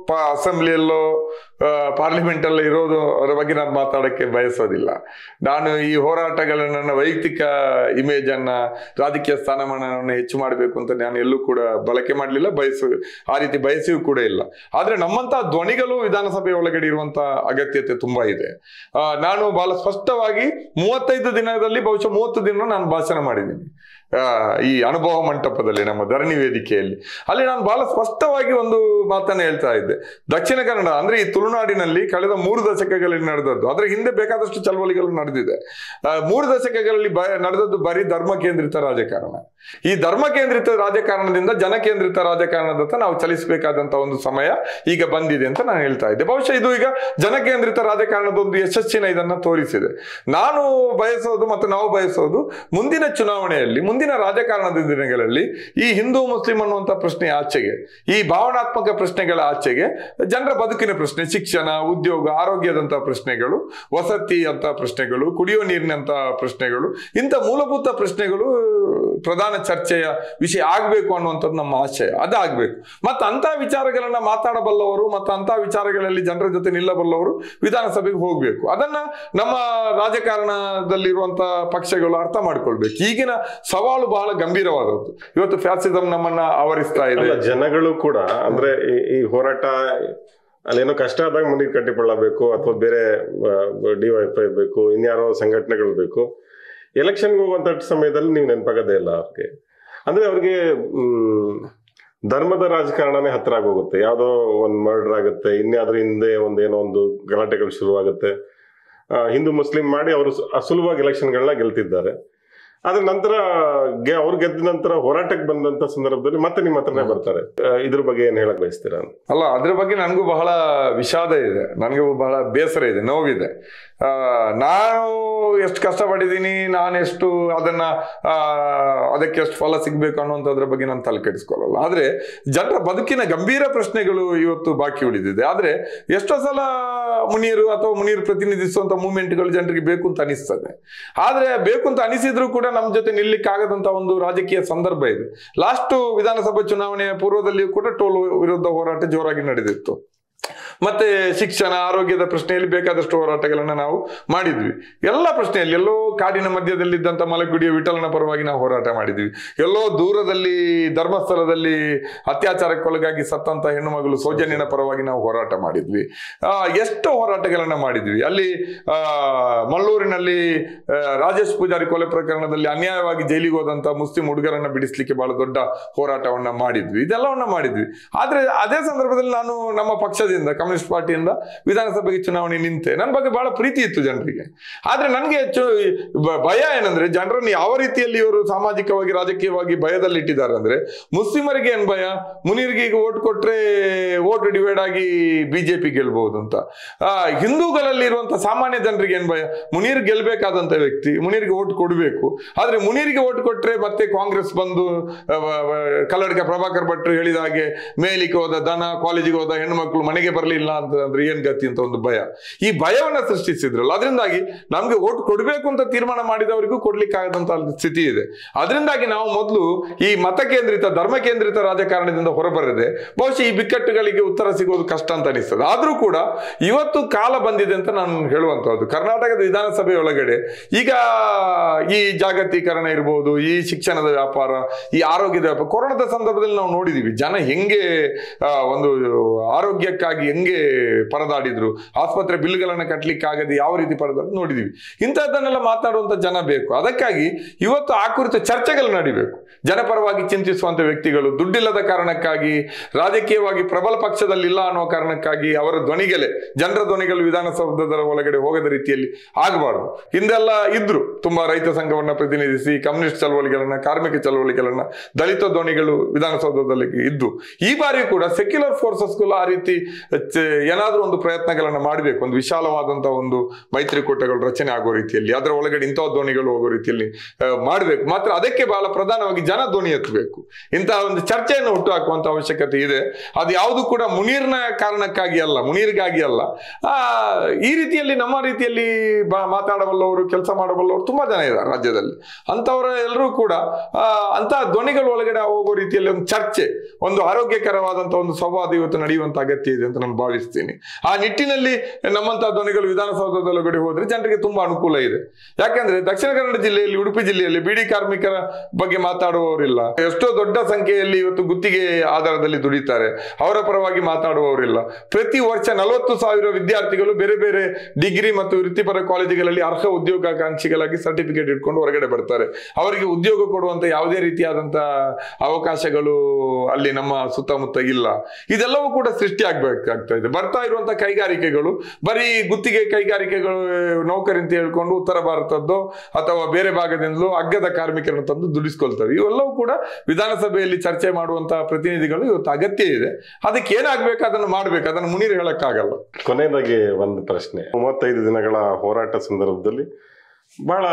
ಅಸೆಂಬ್ಲಿಯಲ್ಲೋ ಪಾರ್ಲಿಮೆಂಟ್ ಅಲ್ಲೋ ಇರೋದು ಅದರ ಬಗ್ಗೆ ನಾನು ಮಾತಾಡಕ್ಕೆ ಬಯಸೋದಿಲ್ಲ. ನಾನು ಈ ಹೋರಾಟಗಳನ್ನ ನನ್ನ ವೈಯಕ್ತಿಕ ಇಮೇಜ್ ಅನ್ನ, ರಾಜಕೀಯ ಸ್ಥಾನಮಾನವನ್ನು ಹೆಚ್ಚು ಮಾಡಬೇಕು ಅಂತ ನಾನು ಎಲ್ಲೂ ಕೂಡ ಬಳಕೆ ಮಾಡಲಿಲ್ಲ, ಆ ರೀತಿ ಬಯಸಿಯೂ ಕೂಡ ಇಲ್ಲ. ಆದ್ರೆ ನಮ್ಮಂತ ಧ್ವನಿಗಳು ವಿಧಾನಸಭೆ ಒಳಗಡೆ ಇರುವಂತ ಅಗತ್ಯತೆ ತುಂಬಾ ಇದೆ. ನಾನು ಬಹಳ ಸ್ಪಷ್ಟವಾಗಿ 35 ದಿನದಲ್ಲಿ ಬಹುಶಃ 30 ದಿನ ನಾನು ಭಾಷಣ ಮಾಡಿದ್ದೀನಿ ಈ ಅನುಭವ ಮಂಟಪದಲ್ಲಿ, ನಮ್ಮ ಧರಣಿ ವೇದಿಕೆಯಲ್ಲಿ. ಅಲ್ಲಿ ನಾನು ಬಹಳ ಸ್ಪಷ್ಟವಾಗಿ ಒಂದು ಮಾತನ್ನ ಹೇಳ್ತಾ ಇದ್ದೆ. ದಕ್ಷಿಣ ಕನ್ನಡ ಅಂದ್ರೆ ಈ ತುಳುನಾಡಿನಲ್ಲಿ ಕಳೆದ 3 ದಶಕಗಳಲ್ಲಿ ನಡೆದದ್ದು, ಅದ್ರ ಹಿಂದೆ ಬೇಕಾದಷ್ಟು ಚಳವಳಿಗಳು ನಡೆದಿದೆ. 3 ದಶಕಗಳಲ್ಲಿ ನಡೆದದ್ದು ಬರೀ ಧರ್ಮ ಕೇಂದ್ರಿತ ರಾಜಕಾರಣ. ಈ ಧರ್ಮ ಕೇಂದ್ರಿತ ರಾಜಕಾರಣದಿಂದ ಜನಕೇಂದ್ರಿತ ರಾಜಕಾರಣದತ್ತ ನಾವು ಚಲಿಸಬೇಕಾದಂತ ಒಂದು ಸಮಯ ಈಗ ಬಂದಿದೆ ಅಂತ ನಾನು ಹೇಳ್ತಾ ಇದ್ದೆ. ಬಹುಶಃ ಇದು ಈಗ ಜನಕೇಂದ್ರಿತ ರಾಜಕಾರಣದ ಒಂದು ಯಶಸ್ಸಿನ ಇದನ್ನ ತೋರಿಸಿದೆ. ನಾನು ಬಯಸೋದು ಮತ್ತು ನಾವು ಬಯಸೋದು ಮುಂದಿನ ಚುನಾವಣೆಯಲ್ಲಿ, ಮುಂದಿನ ರಾಜಕಾರಣದ ದಿನಗಳಲ್ಲಿ ಈ ಹಿಂದೂ ಮುಸ್ಲಿಂ ಅನ್ನುವಂಥ ಪ್ರಶ್ನೆ ಆಚೆಗೆ, ಈ ಭಾವನಾತ್ಮಕ ಪ್ರಶ್ನೆಗಳ ಆಚೆಗೆ ಜನರ ಬದುಕಿನ ಪ್ರಶ್ನೆ, ಶಿಕ್ಷಣ, ಉದ್ಯೋಗ, ಆರೋಗ್ಯದಂತಹ ಪ್ರಶ್ನೆಗಳು, ವಸತಿ ಅಂತ ಪ್ರಶ್ನೆಗಳು, ಕುಡಿಯುವ ನೀರಿನಂತ ಪ್ರಶ್ನೆಗಳು, ಇಂಥ ಮೂಲಭೂತ ಪ್ರಶ್ನೆಗಳು ಪ್ರಧಾನ ಚರ್ಚೆಯ ವಿಷಯ ಆಗ್ಬೇಕು ಅನ್ನುವಂಥದ್ದು ನಮ್ಮ ಆಶಯ. ಅದಾಗಬೇಕು. ಮತ್ತು ಅಂತ ವಿಚಾರಗಳನ್ನ ಮಾತಾಡಬಲ್ಲವರು ಮತ್ತು ಅಂತ ವಿಚಾರಗಳಲ್ಲಿ ಜನರ ಜೊತೆ ನಿಲ್ಲಬಲ್ಲವರು ವಿಧಾನಸಭೆಗೆ ಹೋಗ್ಬೇಕು. ಅದನ್ನ ನಮ್ಮ ರಾಜಕಾರಣದಲ್ಲಿರುವಂತಹ ಪಕ್ಷಗಳು ಅರ್ಥ ಮಾಡ್ಕೊಳ್ಬೇಕು. ಈಗಿನ ಸವಾಲು ಬಹಳ ಗಂಭೀರವಾದದ್ದು. ಇವತ್ತು ಫ್ಯಾಸಿಸಂ ನಮ್ಮನ್ನ ಆವರಿಸ್ತಾ ಇದೆ. ಜನಗಳು ಕೂಡ ಅಂದ್ರೆ ಈ ಹೋರಾಟ ಅಲ್ಲೇನೋ ಕಷ್ಟ ಆದಾಗ ಮುನೀರ್ ಕಟ್ಟಿಪಳ್ಳ ಬೇಕು, ಅಥವಾ ಬೇರೆ ಡಿವೈಎಫ್ಐ ಬೇಕು, ಇನ್ಯಾರೋ ಸಂಘಟನೆಗಳು ಬೇಕು. ಎಲೆಕ್ಷನ್ಗೆ ಹೋಗುವಂತ ಸಮಯದಲ್ಲಿ ನೀವು ನೆನಪಾಗದೇ ಇಲ್ಲ ಅವ್ರಿಗೆ. ಅಂದ್ರೆ ಅವ್ರಿಗೆ ಧರ್ಮದ ರಾಜಕಾರಣನೇ ಹತ್ರ ಆಗೋಗುತ್ತೆ. ಯಾವುದೋ ಒಂದು ಮರ್ಡರ್ ಆಗುತ್ತೆ, ಇನ್ಯಾದ್ರ ಹಿಂದೆ ಒಂದೇನೋ ಒಂದು ಗಲಾಟೆಗಳು ಶುರುವಾಗುತ್ತೆ. ಹಿಂದೂ ಮುಸ್ಲಿಂ ಮಾಡಿ ಅವರು ಸುಲಭವಾಗಿ ಎಲೆಕ್ಷನ್ಗಳನ್ನ ಗೆಲ್ತಿದ್ದಾರೆ. ಆದ್ರೆ ನಂತರ ಅವ್ರು ಗೆದ್ದ ನಂತರ ಹೋರಾಟಕ್ಕೆ ಬಂದಂತ ಸಂದರ್ಭದಲ್ಲಿ ಮತ್ತೆ ನಿಮ್ಮ ಹತ್ರನೇ ಬರ್ತಾರೆ. ಇದ್ರ ಬಗ್ಗೆ ಏನ್ ಹೇಳಕ್ ಬಯಸ್ತೀರಾ? ಅಲ್ಲ, ಅದ್ರ ಬಗ್ಗೆ ನನಗೂ ಬಹಳ ವಿಷಾದ ಇದೆ, ನನಗೂ ಬಹಳ ಬೇಸರ ಇದೆ, ನೋವಿದೆ. ನಾನು ಎಷ್ಟು ಕಷ್ಟಪಟ್ಟಿದ್ದೀನಿ, ನಾನೆಷ್ಟು ಅದಕ್ಕೆ ಎಷ್ಟು ಫಲ ಸಿಗ್ಬೇಕು ಅನ್ನುವಂಥದ್ರ ಬಗ್ಗೆ ನಾನು ತಲೆ ಕೆಡಿಸ್ಕೊಳ್ಳಲ್ಲ. ಆದ್ರೆ ಜನರ ಬದುಕಿನ ಗಂಭೀರ ಪ್ರಶ್ನೆಗಳು ಇವತ್ತು ಬಾಕಿ ಉಳಿದಿದೆ. ಆದ್ರೆ ಎಷ್ಟೋ ಸಲ ಮುನೀರು ಅಥವಾ ಮುನೀರ್ ಪ್ರತಿನಿಧಿಸುವಂತ ಮೂವ್ಮೆಂಟ್ಗಳು ಜನರಿಗೆ ಬೇಕು ಅಂತ ಅನಿಸ್ತದೆ. ಆದ್ರೆ ಬೇಕು ಅಂತ ಅನಿಸಿದ್ರು ಕೂಡ ನಮ್ಮ ಜೊತೆ ನಿಲ್ಲಿಕ್ಕಾಗದಂತ ಒಂದು ರಾಜಕೀಯ ಸಂದರ್ಭ ಇದೆ. ಲಾಸ್ಟ್ ವಿಧಾನಸಭಾ ಚುನಾವಣೆಯ ಪೂರ್ವದಲ್ಲಿಯೂ ಕೂಡ ಟೋಲ್ ವಿರುದ್ಧ ಹೋರಾಟ ಜೋರಾಗಿ ನಡೆದಿತ್ತು. ಮತ್ತೆ ಶಿಕ್ಷಣ, ಆರೋಗ್ಯದ ಪ್ರಶ್ನೆಯಲ್ಲಿ ಬೇಕಾದಷ್ಟು ಹೋರಾಟಗಳನ್ನ ನಾವು ಮಾಡಿದ್ವಿ. ಎಲ್ಲ ಪ್ರಶ್ನೆಯಲ್ಲಿ, ಎಲ್ಲೋ ಕಾಡಿನ ಮಧ್ಯದಲ್ಲಿದ್ದಂತ ಮಲಗುಡಿಯ ವಿಠಲನ ಪರವಾಗಿ ನಾವು ಹೋರಾಟ ಮಾಡಿದ್ವಿ. ಎಲ್ಲೋ ದೂರದಲ್ಲಿ ಧರ್ಮಸ್ಥಳದಲ್ಲಿ ಅತ್ಯಾಚಾರಕ್ಕೊಳಗಾಗಿ ಸತ್ತಂತ ಹೆಣ್ಣು ಮಗಳು ಸೌಜನ್ಯನ ಪರವಾಗಿ ನಾವು ಹೋರಾಟ ಮಾಡಿದ್ವಿ. ಎಷ್ಟು ಹೋರಾಟಗಳನ್ನ ಮಾಡಿದ್ವಿ. ಅಲ್ಲಿ ಮಳ್ಳೂರಿನಲ್ಲಿ ರಾಜೇಶ್ ಪೂಜಾರಿ ಕೊಲೆ ಪ್ರಕರಣದಲ್ಲಿ ಅನ್ಯಾಯವಾಗಿ ಜೈಲಿಗೆ ಹೋದಂತ ಮುಸ್ಲಿಂ ಹುಡುಗರನ್ನ ಬಿಡಿಸ್ಲಿಕ್ಕೆ ಬಹಳ ದೊಡ್ಡ ಹೋರಾಟವನ್ನ ಮಾಡಿದ್ವಿ. ಇದೆಲ್ಲವನ್ನ ಮಾಡಿದ್ವಿ. ಆದ್ರೆ ಅದೇ ಸಂದರ್ಭದಲ್ಲಿ ನಾನು ನಮ್ಮ ಪಕ್ಷದಿಂದ, ಕಮ್ಯುನಿಸ್ಟ್ ಪಾರ್ಟಿಯಿಂದ ವಿಧಾನಸಭೆಗೆ ಚುನಾವಣೆ ನಿಂತೆ. ನನ್ನ ಬಗ್ಗೆ ಬಹಳ ಪ್ರೀತಿ ಇತ್ತು ಜನರಿಗೆ. ಆದ್ರೆ ನನಗೆ ಭಯ ಏನಂದ್ರೆ, ಜನರನ್ನು ಯಾವ ರೀತಿಯಲ್ಲಿ ಇವರು ಸಾಮಾಜಿಕವಾಗಿ ರಾಜಕೀಯವಾಗಿ ಭಯದಲ್ಲಿ ಇಟ್ಟಿದ್ದಾರೆ ಅಂದ್ರೆ, ಮುಸ್ಲಿಮರಿಗೆ ಏನ್ ಭಯ, ಮುನೀರ್ಗೆ ಈಗ ಓಟ್ ಕೊಟ್ರೆ ಓಟ್ ಡಿವೈಡ್ ಆಗಿ ಬಿಜೆಪಿ ಗೆಲ್ಬಹುದು ಅಂತ. ಹಿಂದೂಗಳಲ್ಲಿ ಇರುವಂತ ಸಾಮಾನ್ಯ ಜನರಿಗೆ ಏನ್ ಭಯ, ಮುನೀರ್ ಗೆಲ್ಬೇಕಾದಂತ ವ್ಯಕ್ತಿ, ಮುನೀರ್ಗೆ ಓಟ್ ಕೊಡಬೇಕು. ಆದ್ರೆ ಮುನೀರ್ಗೆ ಓಟ್ ಕೊಟ್ರೆ ಮತ್ತೆ ಕಾಂಗ್ರೆಸ್ ಬಂದು ಕಲ್ಲಡ್ಕ ಪ್ರಭಾಕರ್ ಭಟ್ರು ಹೇಳಿದ ಹಾಗೆ ಮೇಲಿಗೆ ಹೋದ ದನ, ಕಾಲೇಜಿಗೆ ಹೋದ ಹೆಣ್ಮಕ್ಳು ಮನೆಗೆ ಬರಲಿಲ್ಲ ಅಂತಂದ್ರೆ ಏನ್ ಗತಿ ಅಂತ ಒಂದು ಭಯ. ಈ ಭಯವನ್ನ ಸೃಷ್ಟಿಸಿದ್ರಲ್ಲ, ಅದರಿಂದಾಗಿ ನಮ್ಗೆ ಓಟ್ ಕೊಡ್ಬೇಕು ಅಂತ ತೀರ್ಮಾನ ಮಾಡಿದವರಿಗೂ ಕೊಡ್ಲಿಕ್ಕಾಗದಂತ ಸ್ಥಿತಿ ಇದೆ. ಅದರಿಂದಾಗಿ ನಾವು ಮೊದಲು ಈ ಮತ ಕೇಂದ್ರಿತ, ಧರ್ಮ ಕೇಂದ್ರಿತ ರಾಜಕಾರಣದಿಂದ ಹೊರಬರದೆ ಬಹುಶಃ ಈ ಬಿಕ್ಕಟ್ಟುಗಳಿಗೆ ಉತ್ತರ ಸಿಗೋದು ಕಷ್ಟ ಅಂತ ಅನಿಸ್ತದೆ. ಆದ್ರೂ ಕೂಡ ಇವತ್ತು ಕಾಲ ಬಂದಿದೆ ಅಂತ ನಾನು ಹೇಳುವಂತಹದ್ದು. ಕರ್ನಾಟಕದ ವಿಧಾನಸಭೆ ಒಳಗಡೆ ಈಗ ಈ ಜಾಗತೀಕರಣ ಇರ್ಬೋದು, ಈ ಶಿಕ್ಷಣದ ವ್ಯಾಪಾರ, ಈ ಆರೋಗ್ಯದ ವ್ಯಾಪಾರ, ಕೊರೋನಾದ ಸಂದರ್ಭದಲ್ಲಿ ನಾವು ನೋಡಿದೀವಿ ಜನ ಹೆಂಗೆ ಒಂದು ಆರೋಗ್ಯಕ್ಕಾಗಿ ಹೆಂಗೆ ಪರದಾಡಿದ್ರು, ಆಸ್ಪತ್ರೆ ಬಿಲ್ಗಳನ್ನು ಕಟ್ಟಲಿಕ್ಕಾಗದೆ ಯಾವ ರೀತಿ ಪರದಾಡಿ ನೋಡಿದೀವಿ. ಇಂಥದ್ದನ್ನೆಲ್ಲ ಮಾತಾಡುವಂತ ಜನ ಬೇಕು. ಅದಕ್ಕಾಗಿ ಇವತ್ತು ಆ ಕುರಿತು ಚರ್ಚೆಗಳು ನಡಿಬೇಕು. ಜನಪರವಾಗಿ ಚಿಂತಿಸುವಂತ ವ್ಯಕ್ತಿಗಳು ದುಡ್ಡಿಲ್ಲದ ಕಾರಣಕ್ಕಾಗಿ, ರಾಜಕೀಯವಾಗಿ ಪ್ರಬಲ ಪಕ್ಷದಲ್ಲಿಲ್ಲ ಅನ್ನೋ ಕಾರಣಕ್ಕಾಗಿ ಅವರ ಧ್ವನಿಗಳೇ, ಜನರ ಧ್ವನಿಗಳು ವಿಧಾನಸೌಧದ ಒಳಗಡೆ ಹೋಗದ ರೀತಿಯಲ್ಲಿ ಆಗಬಾರ್ದು. ಹಿಂದೆಲ್ಲ ಇದ್ರು ತುಂಬಾ ರೈತ ಸಂಘವನ್ನ ಪ್ರತಿನಿಧಿಸಿ, ಕಮ್ಯುನಿಸ್ಟ್ ಚಳವಳಿಗಳನ್ನ, ಕಾರ್ಮಿಕ ಚಳವಳಿಗಳನ್ನ, ದಲಿತ ಧ್ವನಿಗಳು ವಿಧಾನಸೌಧದಲ್ಲಿ ಇದ್ದು. ಈ ಬಾರಿ ಕೂಡ ಸೆಕ್ಯುಲರ್ ಫೋರ್ಸಸ್ಗಳು ಆ ರೀತಿ ಏನಾದ್ರೂ ಒಂದು ಪ್ರಯತ್ನಗಳನ್ನ ಮಾಡಬೇಕು, ಒಂದು ವಿಶಾಲವಾದಂತಹ ಒಂದು ಮೈತ್ರಿಕೂಟಗಳು ರಚನೆ ಆಗೋ ರೀತಿಯಲ್ಲಿ, ಅದರ ಒಳಗಡೆ ಇಂತಹ ಧ್ವನಿಗಳು ಹೋಗೋ ರೀತಿಯಲ್ಲಿ ಮಾಡಬೇಕು. ಮಾತ್ರ ಅದಕ್ಕೆ ಬಹಳ ಪ್ರಧಾನವಾಗಿ ಜನ ಧ್ವನಿ ಎತ್ತಬೇಕು, ಇಂತಹ ಒಂದು ಚರ್ಚೆಯನ್ನು ಹುಟ್ಟು ಹಾಕುವಂತ ಅವಶ್ಯಕತೆ ಇದೆ. ಅದು ಯಾವುದು ಕೂಡ ಮುನೀರ್ನ ಕಾರಣಕ್ಕಾಗಿ ಅಲ್ಲ, ಮುನೀರ್ಗಾಗಿ ಅಲ್ಲ. ಈ ರೀತಿಯಲ್ಲಿ ನಮ್ಮ ರೀತಿಯಲ್ಲಿ ಮಾತಾಡಬಲ್ಲವರು, ಕೆಲಸ ಮಾಡಬಲ್ಲವರು ತುಂಬಾ ಜನ ಇದ್ದಾರೆ ರಾಜ್ಯದಲ್ಲಿ. ಅಂತವರ ಎಲ್ಲರೂ ಕೂಡ ಅಂತಹ ಧ್ವನಿಗಳ ಒಳಗಡೆ ಹೋಗೋ ರೀತಿಯಲ್ಲಿ ಒಂದು ಚರ್ಚೆ, ಒಂದು ಆರೋಗ್ಯಕರವಾದಂತಹ ಒಂದು ಸಂವಾದ ಇವತ್ತು ನಡೆಯುವಂತ ಅಗತ್ಯ ಇದೆ ಅಂತ ನಾನು ಭಾವಿಸ್ತೀನಿ. ಆ ನಿಟ್ಟಿನಲ್ಲಿ ನಮ್ಮಂತಹ ಧ್ವನಿಗಳು ವಿಧಾನಸೌಧದೊಳಗಡೆ ಹೋದ್ರೆ ಜನರಿಗೆ ತುಂಬಾ ಅನುಕೂಲ ಇದೆ. ಯಾಕಂದ್ರೆ ದಕ್ಷಿಣ ಕನ್ನಡ ಜಿಲ್ಲೆಯಲ್ಲಿ, ಉಡುಪಿ ಜಿಲ್ಲೆಯಲ್ಲಿ ಬೀಡಿ ಕಾರ್ಮಿಕರ ಬಗ್ಗೆ ಮಾತಾಡುವವರಿಲ್ಲ. ಎಷ್ಟೋ ದೊಡ್ಡ ಸಂಖ್ಯೆಯಲ್ಲಿ ಇವತ್ತು ಗುತ್ತಿಗೆ ಆಧಾರದಲ್ಲಿ ದುಡಿತಾರೆ, ಅವರ ಪರವಾಗಿ ಮಾತಾಡುವವರಿಲ್ಲ. ಪ್ರತಿ ವರ್ಷ 40,000 ವಿದ್ಯಾರ್ಥಿಗಳು ಬೇರೆ ಬೇರೆ ಡಿಗ್ರಿ ಮತ್ತು ವೃತ್ತಿಪರ ಕಾಲೇಜುಗಳಲ್ಲಿ ಅರ್ಹ ಉದ್ಯೋಗಾಕಾಂಕ್ಷಿಗಳಾಗಿ ಸರ್ಟಿಫಿಕೇಟ್ ಇಟ್ಕೊಂಡು ಹೊರಗಡೆ ಬರ್ತಾರೆ. ಅವರಿಗೆ ಉದ್ಯೋಗ ಕೊಡುವಂತ ಯಾವುದೇ ರೀತಿಯಾದಂತ ಅವಕಾಶಗಳು ಅಲ್ಲಿ ನಮ್ಮ ಸುತ್ತಮುತ್ತ ಇಲ್ಲ. ಇದೆಲ್ಲವೂ ಕೂಡ ಸೃಷ್ಟಿ ಆಗ್ಬೇಕಾಗ್ತಾ ಇದೆ. ಬರ್ತಾ ಇರುವಂತಹ ಕೈಗಾರಿಕೆಗಳು ಬರೀ ಗುತ್ತಿಗೆ ಕೈಗಾರಿಕೆಗಳು, ನೌಕರಿ ಅಂತ ಹೇಳ್ಕೊಂಡು ಉತ್ತರ ಭಾರತದ್ದು ಅಥವಾ ಬೇರೆ ಭಾಗದಿಂದಲೂ ಅಗ್ಗದ ಕಾರ್ಮಿಕರನ್ನು ತಂದು ದುಡಿಸ್ಕೊಳ್ತವೆ. ಇವೆಲ್ಲವೂ ಕೂಡ ವಿಧಾನಸಭೆಯಲ್ಲಿ ಚರ್ಚೆ ಮಾಡುವಂತಹ ಪ್ರತಿನಿಧಿಗಳು ಇವತ್ತು ಅಗತ್ಯ ಇದೆ. ಅದಕ್ಕೆ ಏನಾಗ್ಬೇಕು ಅದನ್ನು ಮಾಡ್ಬೇಕು, ಅದನ್ನು ಮುನೀರ್ ಹೇಳಕ್ಕಾಗಲ್ಲ. ಕೊನೆಯದಾಗಿ ಒಂದು ಪ್ರಶ್ನೆ. 35 ದಿನಗಳ ಹೋರಾಟ ಸಂದರ್ಭದಲ್ಲಿ ಬಹಳ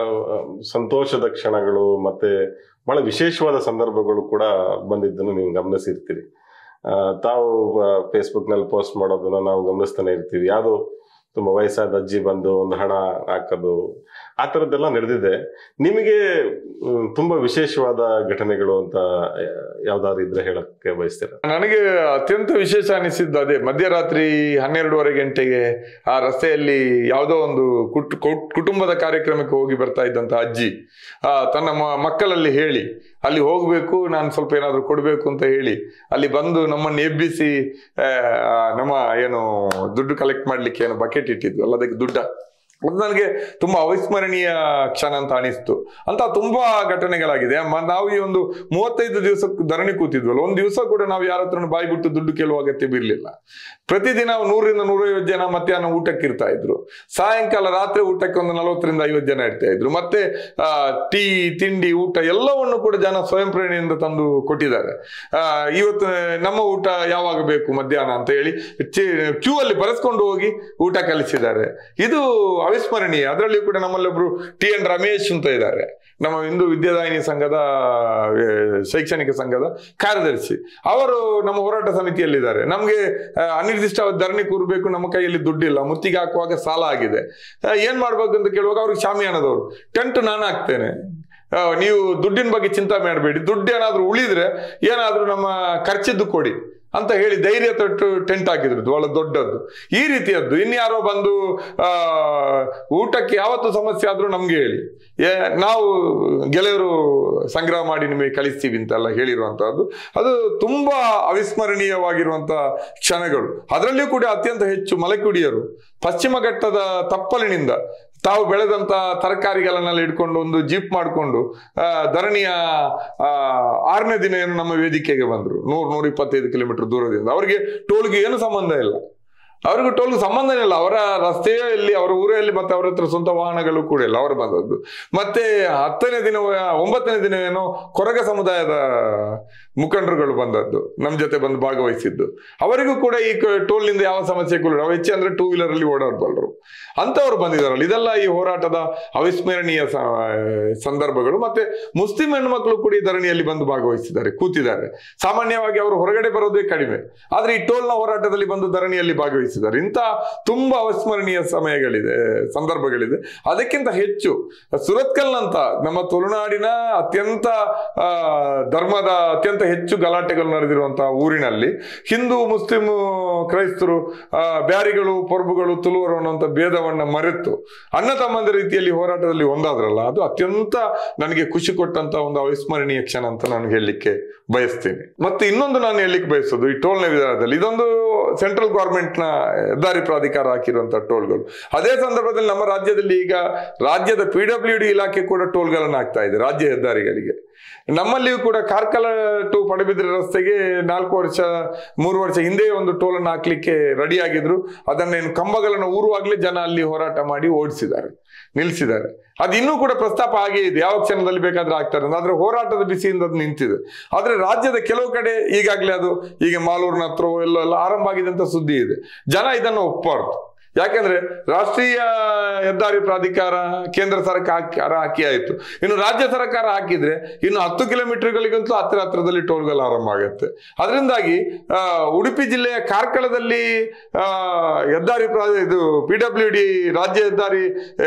ಸಂತೋಷದ ಕ್ಷಣಗಳು ಮತ್ತೆ ಬಹಳ ವಿಶೇಷವಾದ ಸಂದರ್ಭಗಳು ಕೂಡ ಬಂದಿದ್ದನ್ನು ನೀವು ಗಮನಿಸಿರ್ತೀರಿ. ತಾವು ಫೇಸ್ಬುಕ್ ನಲ್ಲಿ ಪೋಸ್ಟ್ ಮಾಡೋದನ್ನ ನಾವು ಗಮನಿಸ್ತಾನೆ ಇರ್ತೀವಿ. ಯಾವುದು ತುಂಬಾ ವಯಸ್ಸಾದ ಅಜ್ಜಿ ಬಂದು ಒಂದು ಹಣ ಹಾಕೋದು, ಆ ಥರದ್ದೆಲ್ಲ ನಡೆದಿದೆ. ನಿಮಗೆ ತುಂಬಾ ವಿಶೇಷವಾದ ಘಟನೆಗಳು ಅಂತ ಯಾವ್ದಾದ್ರು ಇದ್ರೆ ಹೇಳಕ್ಕೆ ಬಯಸ್ತೀರಾ? ನನಗೆ ಅತ್ಯಂತ ವಿಶೇಷ ಅನಿಸಿದ್ದು ಅದೇ ಮಧ್ಯರಾತ್ರಿ 12:30 ಗಂಟೆಗೆ ಆ ರಸ್ತೆಯಲ್ಲಿ ಯಾವುದೋ ಒಂದು ಕುಟುಂಬದ ಕಾರ್ಯಕ್ರಮಕ್ಕೆ ಹೋಗಿ ಬರ್ತಾ ಇದ್ದಂತ ಅಜ್ಜಿ ತನ್ನ ಮಕ್ಕಳಲ್ಲಿ ಹೇಳಿ ಅಲ್ಲಿ ಹೋಗ್ಬೇಕು, ನಾನು ಸ್ವಲ್ಪ ಏನಾದ್ರು ಕೊಡ್ಬೇಕು ಅಂತ ಹೇಳಿ ಅಲ್ಲಿ ಬಂದು ನಮ್ಮನ್ನು ಎಬ್ಬಿಸಿ ನಮ್ಮ ಏನು ದುಡ್ಡು ಕಲೆಕ್ಟ್ ಮಾಡ್ಲಿಕ್ಕೆ ಏನು ಬಕೆಟ್ ಇಟ್ಟಿದ್ವು ಅಲ್ಲ, ಅದಕ್ಕೆ ದುಡ್ಡ, ಅದು ನನಗೆ ತುಂಬಾ ಅವಿಸ್ಮರಣೀಯ ಕ್ಷಣ ಅಂತ ಅನಿಸ್ತು. ಅಂತ ತುಂಬಾ ಘಟನೆಗಳಾಗಿದೆ. ನಾವು ಈ ಒಂದು 35 ದಿವಸ ಧರಣಿ ಕೂತಿದ್ವಲ್ಲ, ಒಂದ್ ದಿವಸ ಕೂಡ ನಾವು ಯಾರ ಹತ್ರ ಬಾಯಿ ಬಿಟ್ಟು ದುಡ್ಡು ಕೇಳುವ ಅಗತ್ಯ ಬಿರ್ಲಿಲ್ಲ. ಪ್ರತಿದಿನ 100ರಿಂದ 150 ಜನ ಮಧ್ಯಾಹ್ನ ಊಟಕ್ಕೆ ಇರ್ತಾ ಇದ್ರು. ಸಾಯಂಕಾಲ ರಾತ್ರಿ ಊಟಕ್ಕೆ ಒಂದು 40ರಿಂದ 50 ಜನ ಇರ್ತಾ ಇದ್ರು. ಮತ್ತೆ ಟೀ, ತಿಂಡಿ, ಊಟ ಎಲ್ಲವನ್ನು ಕೂಡ ಜನ ಸ್ವಯಂ ಪ್ರೇರಣೆಯಿಂದ ತಂದು ಕೊಟ್ಟಿದ್ದಾರೆ. ಇವತ್ತು ನಮ್ಮ ಊಟ ಯಾವಾಗ ಬೇಕು ಮಧ್ಯಾಹ್ನ ಅಂತ ಹೇಳಿ ಕ್ಯೂ ಅಲ್ಲಿ ಬರೆಸ್ಕೊಂಡು ಹೋಗಿ ಊಟ ಕಲಿಸಿದ್ದಾರೆ. ಇದು ಅವಿಸ್ಮರಣೀಯ. ಅದರಲ್ಲಿ ಕೂಡ ನಮ್ಮಲ್ಲೊಬ್ರು TN ರಮೇಶ್ ಅಂತ ಇದ್ದಾರೆ, ನಮ್ಮ ಹಿಂದೂ ವಿದ್ಯಾದಾಯಿನಿ ಸಂಘದ ಶೈಕ್ಷಣಿಕ ಸಂಘದ ಕಾರ್ಯದರ್ಶಿ. ಅವರು ನಮ್ಮ ಹೋರಾಟ ಸಮಿತಿಯಲ್ಲಿದ್ದಾರೆ. ನಮ್ಗೆ ಅನಿರ್ದಿಷ್ಟವಾದ ಧರಣಿ ಕೂರಬೇಕು, ನಮ್ಮ ಕೈಯಲ್ಲಿ ದುಡ್ಡಿಲ್ಲ, ಮುತ್ತಿಗೆ ಹಾಕುವಾಗ ಸಾಲ ಆಗಿದೆ, ಏನ್ ಮಾಡ್ಬೇಕು ಅಂತ ಕೇಳುವಾಗ ಅವ್ರಿಗೆ ಶಾಮಿಯಾನದವರು ಟೆಂಟ್ ನಾನು ಹಾಕ್ತೇನೆ, ನೀವು ದುಡ್ಡಿನ ಬಗ್ಗೆ ಚಿಂತೆ ಮಾಡಬೇಡಿ, ದುಡ್ಡು ಏನಾದ್ರು ಉಳಿದ್ರೆ ಏನಾದ್ರೂ ನಮ್ಮ ಖರ್ಚಿದ್ದು ಕೊಡಿ ಅಂತ ಹೇಳಿ ಧೈರ್ಯ ತೊಟ್ಟು ಟೆಂಟ್ ಹಾಕಿದ್ರು, ಬಹಳ ದೊಡ್ಡದ್ದು. ಈ ರೀತಿಯದ್ದು ಇನ್ಯಾರೋ ಬಂದು ಊಟಕ್ಕೆ ಯಾವತ್ತು ಸಮಸ್ಯೆ ಆದ್ರೂ ನಮ್ಗೆ ಹೇಳಿ, ನಾವು ಗೆಳೆಯರು ಸಂಗ್ರಹ ಮಾಡಿ ನಿಮಗೆ ಕಳಿಸ್ತೀವಿ ಅಂತೆಲ್ಲ ಹೇಳಿರುವಂತಹದ್ದು, ಅದು ತುಂಬಾ ಅವಿಸ್ಮರಣೀಯವಾಗಿರುವಂತ ಕ್ಷಣಗಳು. ಅದರಲ್ಲಿಯೂ ಕೂಡ ಅತ್ಯಂತ ಹೆಚ್ಚು ಮಲೆಕುಡಿಯರು ಪಶ್ಚಿಮ ಘಟ್ಟದ ತಪ್ಪಲಿನಿಂದ ತಾವು ಬೆಳೆದಂತ ತರಕಾರಿಗಳನ್ನೆಲ್ಲ ಇಟ್ಕೊಂಡು ಒಂದು ಜೀಪ್ ಮಾಡಿಕೊಂಡು ಧರಣಿಯ 6ನೇ ದಿನ ಏನು ನಮ್ಮ ವೇದಿಕೆಗೆ ಬಂದ್ರು. 100-125 ಕಿಲೋಮೀಟರ್ ದೂರದಿಂದ. ಅವರಿಗೆ ಟೋಲ್ಗೆ ಏನು ಸಂಬಂಧ ಇಲ್ಲ, ಅವ್ರಿಗೂ ಟೋಲ್ಗೆ ಸಂಬಂಧನೇ ಇಲ್ಲ. ಅವರ ರಸ್ತೆಯಲ್ಲಿ, ಅವರ ಊರಲ್ಲಿ, ಮತ್ತೆ ಅವರ ಹತ್ರ ಸ್ವಂತ ವಾಹನಗಳು ಕೂಡ ಇಲ್ಲ. ಅವರು ಬಂದದ್ದು ಮತ್ತೆ 10ನೇ ದಿನ 9ನೇ ದಿನ ಏನೋ ಕೊರಗ ಸಮುದಾಯದ ಮುಖಂಡರುಗಳು ಬಂದದ್ದು, ನಮ್ಮ ಜೊತೆ ಬಂದು ಭಾಗವಹಿಸಿದ್ದು. ಅವರಿಗೂ ಕೂಡ ಈ ಟೋಲ್ನಿಂದ ಯಾವ ಸಮಸ್ಯೆ ಕೂಡ ಹೆಚ್ಚು ಅಂದ್ರೆ 2 ವೀಲರ್ ಅಲ್ಲಿ ಓಡಾಡಬಲ್ಲರು ಅಂತವ್ರು ಬಂದಿದ್ದಾರಲ್ಲ. ಇದೆಲ್ಲ ಈ ಹೋರಾಟದ ಅವಿಸ್ಮರಣೀಯ ಸಂದರ್ಭಗಳು. ಮತ್ತೆ ಮುಸ್ಲಿಂ ಹೆಣ್ಮಕ್ಳು ಕೂಡ ಈ ಧರಣಿಯಲ್ಲಿ ಬಂದು ಭಾಗವಹಿಸಿದ್ದಾರೆ, ಕೂತಿದ್ದಾರೆ. ಸಾಮಾನ್ಯವಾಗಿ ಅವರು ಹೊರಗಡೆ ಬರೋದೇ ಕಡಿಮೆ, ಆದ್ರೆ ಈ ಟೋಲ್ನ ಹೋರಾಟದಲ್ಲಿ ಬಂದು ಧರಣಿಯಲ್ಲಿ ಭಾಗವಹಿಸಿದ್ದಾರೆ. ಇಂಥ ತುಂಬಾ ಅವಿಸ್ಮರಣೀಯ ಸಮಯಗಳಿದೆ, ಸಂದರ್ಭಗಳಿದೆ. ಅದಕ್ಕಿಂತ ಹೆಚ್ಚು ಸುರತ್ಕಲ್ ಅಂತ ನಮ್ಮ ತುಳುನಾಡಿನ ಅತ್ಯಂತ ಧರ್ಮದ ಅತ್ಯಂತ ಹೆಚ್ಚು ಗಲಾಟೆಗಳು ನಡೆದಿರುವಂತಹ ಊರಿನಲ್ಲಿ ಹಿಂದೂ, ಮುಸ್ಲಿಂ, ಕ್ರೈಸ್ತರು, ಬ್ಯಾರಿಗಳು, ಪೊರ್ಬುಗಳು, ತುಳುವರು ಅನ್ನುವಂಥ ಭೇದವನ್ನ ಮರೆತು ಅಣ್ಣ ತಮ್ಮಂದ ರೀತಿಯಲ್ಲಿ ಹೋರಾಟದಲ್ಲಿ ಒಂದಾದ್ರಲ್ಲ, ಅದು ಅತ್ಯಂತ ನನಗೆ ಖುಷಿ ಕೊಟ್ಟಂತ ಒಂದು ಅವಿಸ್ಮರಣೀಯ ಕ್ಷಣ ಅಂತ ನಾನು ಹೇಳಲಿಕ್ಕೆ ಬಯಸ್ತೇನೆ. ಮತ್ತೆ ಇನ್ನೊಂದು ನಾನು ಹೇಳಲಿಕ್ಕೆ ಬಯಸೋದು, ಈ ಟೋಲ್ನ ವಿಧಾನದಲ್ಲಿ ಇದೊಂದು ಸೆಂಟ್ರಲ್ ಗವರ್ಮೆಂಟ್ ನ ಹೆದ್ದಾರಿ ಪ್ರಾಧಿಕಾರ ಹಾಕಿರುವಂತಹ ಟೋಲ್ಗಳು. ಅದೇ ಸಂದರ್ಭದಲ್ಲಿ ನಮ್ಮ ರಾಜ್ಯದಲ್ಲಿ ಈಗ ರಾಜ್ಯದ PWD ಇಲಾಖೆ ಕೂಡ ಟೋಲ್ಗಳನ್ನು ಹಾಕ್ತಾ ಇದೆ ರಾಜ್ಯ ಹೆದ್ದಾರಿಗಳಿಗೆ. ನಮ್ಮಲ್ಲಿಯೂ ಕೂಡ ಕಾರ್ಕಳ ಟು ಪಡುಬಿದ್ರೆ ರಸ್ತೆಗೆ 3 ವರ್ಷ ಹಿಂದೆ ಒಂದು ಟೋಲ್ ಅನ್ನು ಹಾಕ್ಲಿಕ್ಕೆ ರೆಡಿ ಆಗಿದ್ರು. ಅದನ್ನೇನು ಕಂಬಗಳನ್ನು ಊರುವಾಗ್ಲೇ ಜನ ಅಲ್ಲಿ ಹೋರಾಟ ಮಾಡಿ ಓಡಿಸಿದ್ದಾರೆ, ನಿಲ್ಲಿಸಿದ್ದಾರೆ. ಅದು ಇನ್ನೂ ಕೂಡ ಪ್ರಸ್ತಾಪ ಆಗೇ ಇದೆ, ಯಾವ ಕ್ಷಣದಲ್ಲಿ ಬೇಕಾದ್ರೆ ಆಗ್ತಾರೆ. ಆದ್ರೆ ಹೋರಾಟದ ಬಿಸಿಯಿಂದ ಅದು ನಿಂತಿದೆ. ಆದ್ರೆ ರಾಜ್ಯದ ಕೆಲವು ಕಡೆ ಈಗಾಗಲೇ ಅದು ಈಗ ಮಾಲೂರಿನ ಹತ್ರ ಎಲ್ಲ ಆರಂಭ ಆಗಿದೆ ಅಂತ ಸುದ್ದಿ ಇದೆ. ಜನ ಇದನ್ನು ಒಪ್ಪಬಾರ್ದು. ಯಾಕಂದ್ರೆ ರಾಷ್ಟ್ರೀಯ ಹೆದ್ದಾರಿ ಪ್ರಾಧಿಕಾರ ಕೇಂದ್ರ ಸರ್ಕಾರ ಹಾಕಿ ಆಯ್ತು, ಇನ್ನು ರಾಜ್ಯ ಸರ್ಕಾರ ಹಾಕಿದ್ರೆ ಇನ್ನು 10 ಕಿಲೋಮೀಟರ್ಗಳಿಗಂತೂ ಹತ್ತಿರದಲ್ಲಿ ಟೋಲ್ಗಳು ಆರಂಭ ಆಗುತ್ತೆ. ಅದರಿಂದಾಗಿ ಉಡುಪಿ ಜಿಲ್ಲೆಯ ಕಾರ್ಕಳದಲ್ಲಿ ಹೆದ್ದಾರಿ ಇದು PWD ರಾಜ್ಯ ಹೆದ್ದಾರಿ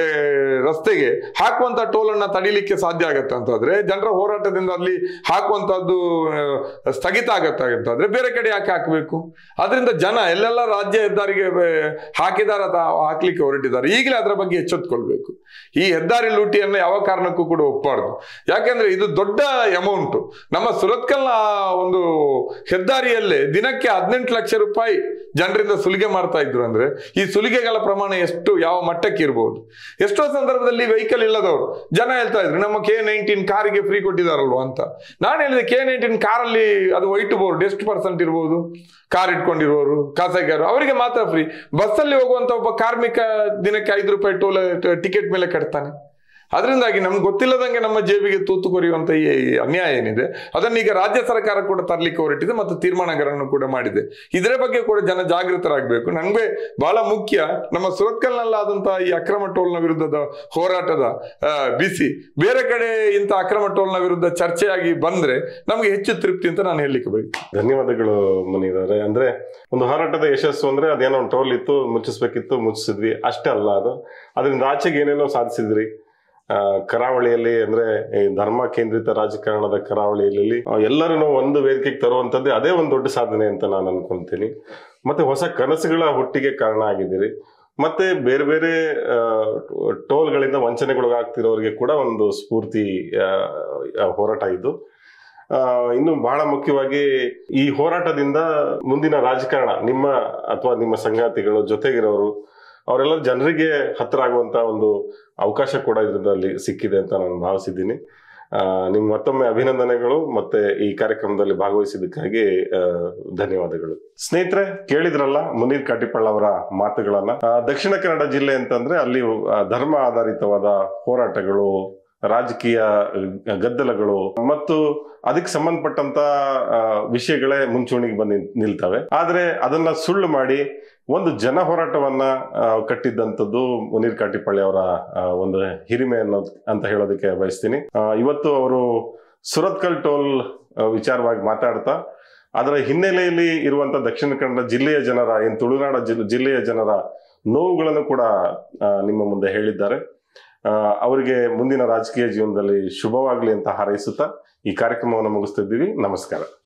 ರಸ್ತೆಗೆ ಹಾಕುವಂತ ಟೋಲ್ ಅನ್ನ ತಡಿಲಿಕ್ಕೆ ಸಾಧ್ಯ ಆಗತ್ತೆ ಅಂತಾದ್ರೆ, ಜನರ ಹೋರಾಟದಿಂದ ಅಲ್ಲಿ ಹಾಕುವಂತದ್ದು ಸ್ಥಗಿತ ಆಗತ್ತಾದ್ರೆ ಬೇರೆ ಕಡೆ ಯಾಕೆ ಹಾಕಬೇಕು? ಅದರಿಂದ ಜನ ಎಲ್ಲೆಲ್ಲ ರಾಜ್ಯ ಹೆದ್ದಾರಿಗೆ ಹಾಕಿದ ಹಾಕ್ಲಿಕ್ಕೆ ಹೊರಟಿದ್ದಾರೆ. ಈಗಲೇ ಅದರ ಬಗ್ಗೆ ಎಚ್ಚೆತ್ತುಕೊಳ್ಬೇಕು. ಈ ಹೆದ್ದಾರಿ ಲೂಟಿಯನ್ನ ಯಾವ ಕಾರಣಕ್ಕೂ ಕೂಡ ಒಪ್ಪಬಾರ್ದು. ಯಾಕೆಂದ್ರೆ ಇದು ದೊಡ್ಡ ಅಮೌಂಟ್. ನಮ್ಮ ಸುರತ್ಕಲ್ನ ಒಂದು ಹೆದ್ದಾರಿಯಲ್ಲೇ ದಿನಕ್ಕೆ 18 ಲಕ್ಷ ರೂಪಾಯಿ ಜನರಿಂದ ಸುಲಿಗೆ ಮಾಡ್ತಾ ಇದ್ರು ಅಂದ್ರೆ ಈ ಸುಲಿಗೆಗಳ ಪ್ರಮಾಣ ಎಷ್ಟು, ಯಾವ ಮಟ್ಟಕ್ಕೆ ಇರಬಹುದು? ಎಷ್ಟೋ ಸಂದರ್ಭದಲ್ಲಿ ವೆಹಿಕಲ್ ಇಲ್ಲದವರು ಜನ ಹೇಳ್ತಾ ಇದ್ರು ನಮ್ಮ K19 ಕಾರಿಗೆ ಫ್ರೀ ಕೊಟ್ಟಿದಾರಲ್ವ ಅಂತ. ನಾನು ಹೇಳಿದೆ K19 ಕಾರಲ್ಲಿ ಅದು ವೈಟ್ ಬೋರ್ಡ್ ಎಷ್ಟು % ಇರ್ಬೋದು? ಕಾರ್ ಇಟ್ಕೊಂಡಿರುವವರು, ಖಾಸಗಿಯವರು, ಅವರಿಗೆ ಮಾತ್ರ ಫ್ರೀ. ಬಸ್ಸಲ್ಲಿ ಹೋಗುವಂತ ಒಬ್ಬ ಕಾರ್ಮಿಕ ದಿನಕ್ಕೆ 5 ರೂಪಾಯಿ ಟೋಲ್ ಟಿಕೆಟ್ ಮೇಲೆ ಕಟ್ತಾನೆ. ಅದರಿಂದಾಗಿ ನಮ್ಗೆ ಗೊತ್ತಿಲ್ಲದಂಗೆ ನಮ್ಮ ಜೇಬಿಗೆ ತೂತು ಕೊರಿಯುವಂತ ಈ ಅನ್ಯಾಯ ಏನಿದೆ ಅದನ್ನೀಗ ರಾಜ್ಯ ಸರ್ಕಾರ ಕೂಡ ತರಲಿಕ್ಕೆ ಹೊರಟಿದೆ ಮತ್ತು ತೀರ್ಮಾನಗಳನ್ನು ಕೂಡ ಮಾಡಿದೆ. ಇದರ ಬಗ್ಗೆ ಕೂಡ ಜನ ಜಾಗೃತರಾಗಬೇಕು. ನಂಗೆ ಬಹಳ ಮುಖ್ಯ ನಮ್ಮ ಸುರತ್ಕಲ್ನಲ್ಲಾದಂತಹ ಈ ಅಕ್ರಮ ಟೋಲ್ನ ವಿರುದ್ಧದ ಹೋರಾಟದ ಬಿಸಿ ಬೇರೆ ಕಡೆ ಇಂಥ ಅಕ್ರಮ ಟೋಲ್ನ ವಿರುದ್ಧ ಚರ್ಚೆಯಾಗಿ ಬಂದ್ರೆ ನಮ್ಗೆ ಹೆಚ್ಚು ತೃಪ್ತಿ ಅಂತ ನಾನು ಹೇಳಲಿಕ್ಕೆ ಬಯಸ್ತೇನೆ. ಧನ್ಯವಾದಗಳು ಮುನೀರ್ ಅವರೇ. ಅಂದ್ರೆ ಒಂದು ಹೋರಾಟದ ಯಶಸ್ಸು ಅಂದ್ರೆ ಅದೇನೋ ಒಂದು ಟೋಲ್ ಇತ್ತು, ಮುಚ್ಚಿಸ್ಬೇಕಿತ್ತು, ಮುಚ್ಚಿಸಿದ್ವಿ ಅಷ್ಟೇ ಅಲ್ಲ. ಅದರಿಂದ ಆಚೆಗೆ ಏನೇನೋ ಸಾಧಿಸಿದ್ರಿ. ಕರಾವಳಿಯಲ್ಲಿ ಅಂದ್ರೆ ಈ ಧರ್ಮ ಕೇಂದ್ರಿತ ರಾಜಕಾರಣದ ಕರಾವಳಿಯಲ್ಲಿ ಎಲ್ಲರನ್ನು ಒಂದು ವೇದಿಕೆಗೆ ತರುವಂತದ್ದೇ ಅದೇ ಒಂದು ದೊಡ್ಡ ಸಾಧನೆ ಅಂತ ನಾನು ಅನ್ಕೊಂತೀನಿ. ಮತ್ತೆ ಹೊಸ ಕನಸುಗಳ ಹುಟ್ಟಿಗೆ ಕಾರಣ ಆಗಿದ್ದೀರಿ. ಮತ್ತೆ ಬೇರೆ ಬೇರೆ ಟೋಲ್ಗಳಿಂದ ವಂಚನೆಗೊಳಗಾಗ್ತಿರೋರಿಗೆ ಕೂಡ ಒಂದು ಸ್ಫೂರ್ತಿ ಹೋರಾಟ ಇದು. ಇನ್ನು ಬಹಳ ಮುಖ್ಯವಾಗಿ ಈ ಹೋರಾಟದಿಂದ ಮುಂದಿನ ರಾಜಕಾರಣ ನಿಮ್ಮ ಅಥವಾ ನಿಮ್ಮ ಸಂಗಾತಿಗಳು ಜೊತೆಗಿರೋರು ಅವರೆಲ್ಲ ಜನರಿಗೆ ಹತ್ರ ಆಗುವಂತ ಒಂದು ಅವಕಾಶ ಕೂಡ ಇದರಲ್ಲಿ ಸಿಕ್ಕಿದೆ ಅಂತ ನಾನು ಭಾವಿಸಿದ್ದೀನಿ. ನಿಮ್ ಮತ್ತೊಮ್ಮೆ ಅಭಿನಂದನೆಗಳು. ಮತ್ತೆ ಈ ಕಾರ್ಯಕ್ರಮದಲ್ಲಿ ಭಾಗವಹಿಸಿದ್ದಕ್ಕಾಗಿ ಧನ್ಯವಾದಗಳು. ಸ್ನೇಹಿತರೆ, ಕೇಳಿದ್ರಲ್ಲ ಮುನೀರ್ ಕಾಟಿಪಳ್ಳ ಅವರ ಮಾತುಗಳನ್ನ. ದಕ್ಷಿಣ ಕನ್ನಡ ಜಿಲ್ಲೆ ಅಂತಂದ್ರೆ ಅಲ್ಲಿ ಧರ್ಮ ಆಧಾರಿತವಾದ ಹೋರಾಟಗಳು, ರಾಜಕೀಯ ಗದ್ದಲಗಳು ಮತ್ತು ಅದಕ್ಕೆ ಸಂಬಂಧಪಟ್ಟಂತ ವಿಷಯಗಳೇ ಮುಂಚೂಣಿಗೆ ಬಂದು ನಿಲ್ತವೆ. ಆದ್ರೆ ಅದನ್ನ ಸುಳ್ಳು ಮಾಡಿ ಒಂದು ಜನ ಹೋರಾಟವನ್ನ ಕಟ್ಟಿದ್ದಂಥದ್ದು ಮುನೀರ್ ಕಾಟಿಪಳ್ಳಿ ಅವರ ಒಂದು ಹಿರಿಮೆ ಅಂತ ಹೇಳೋದಕ್ಕೆ ಬಯಸ್ತೀನಿ. ಇವತ್ತು ಅವರು ಸುರತ್ಕಲ್ ಟೋಲ್ ವಿಚಾರವಾಗಿ ಮಾತಾಡ್ತಾ ಅದರ ಹಿನ್ನೆಲೆಯಲ್ಲಿ ಇರುವಂತ ದಕ್ಷಿಣ ಕನ್ನಡ ಜಿಲ್ಲೆಯ ಜನರ ತುಳುನಾಡ ಜಿಲ್ಲೆಯ ಜನರ ನೋವುಗಳನ್ನು ಕೂಡ ನಿಮ್ಮ ಮುಂದೆ ಹೇಳಿದ್ದಾರೆ. ಅವರಿಗೆ ಮುಂದಿನ ರಾಜಕೀಯ ಜೀವನದಲ್ಲಿ ಶುಭವಾಗ್ಲಿ ಅಂತ ಹಾರೈಸುತ್ತಾ ಈ ಕಾರ್ಯಕ್ರಮವನ್ನು ಮುಗಿಸ್ತಿದ್ದೀವಿ. ನಮಸ್ಕಾರ.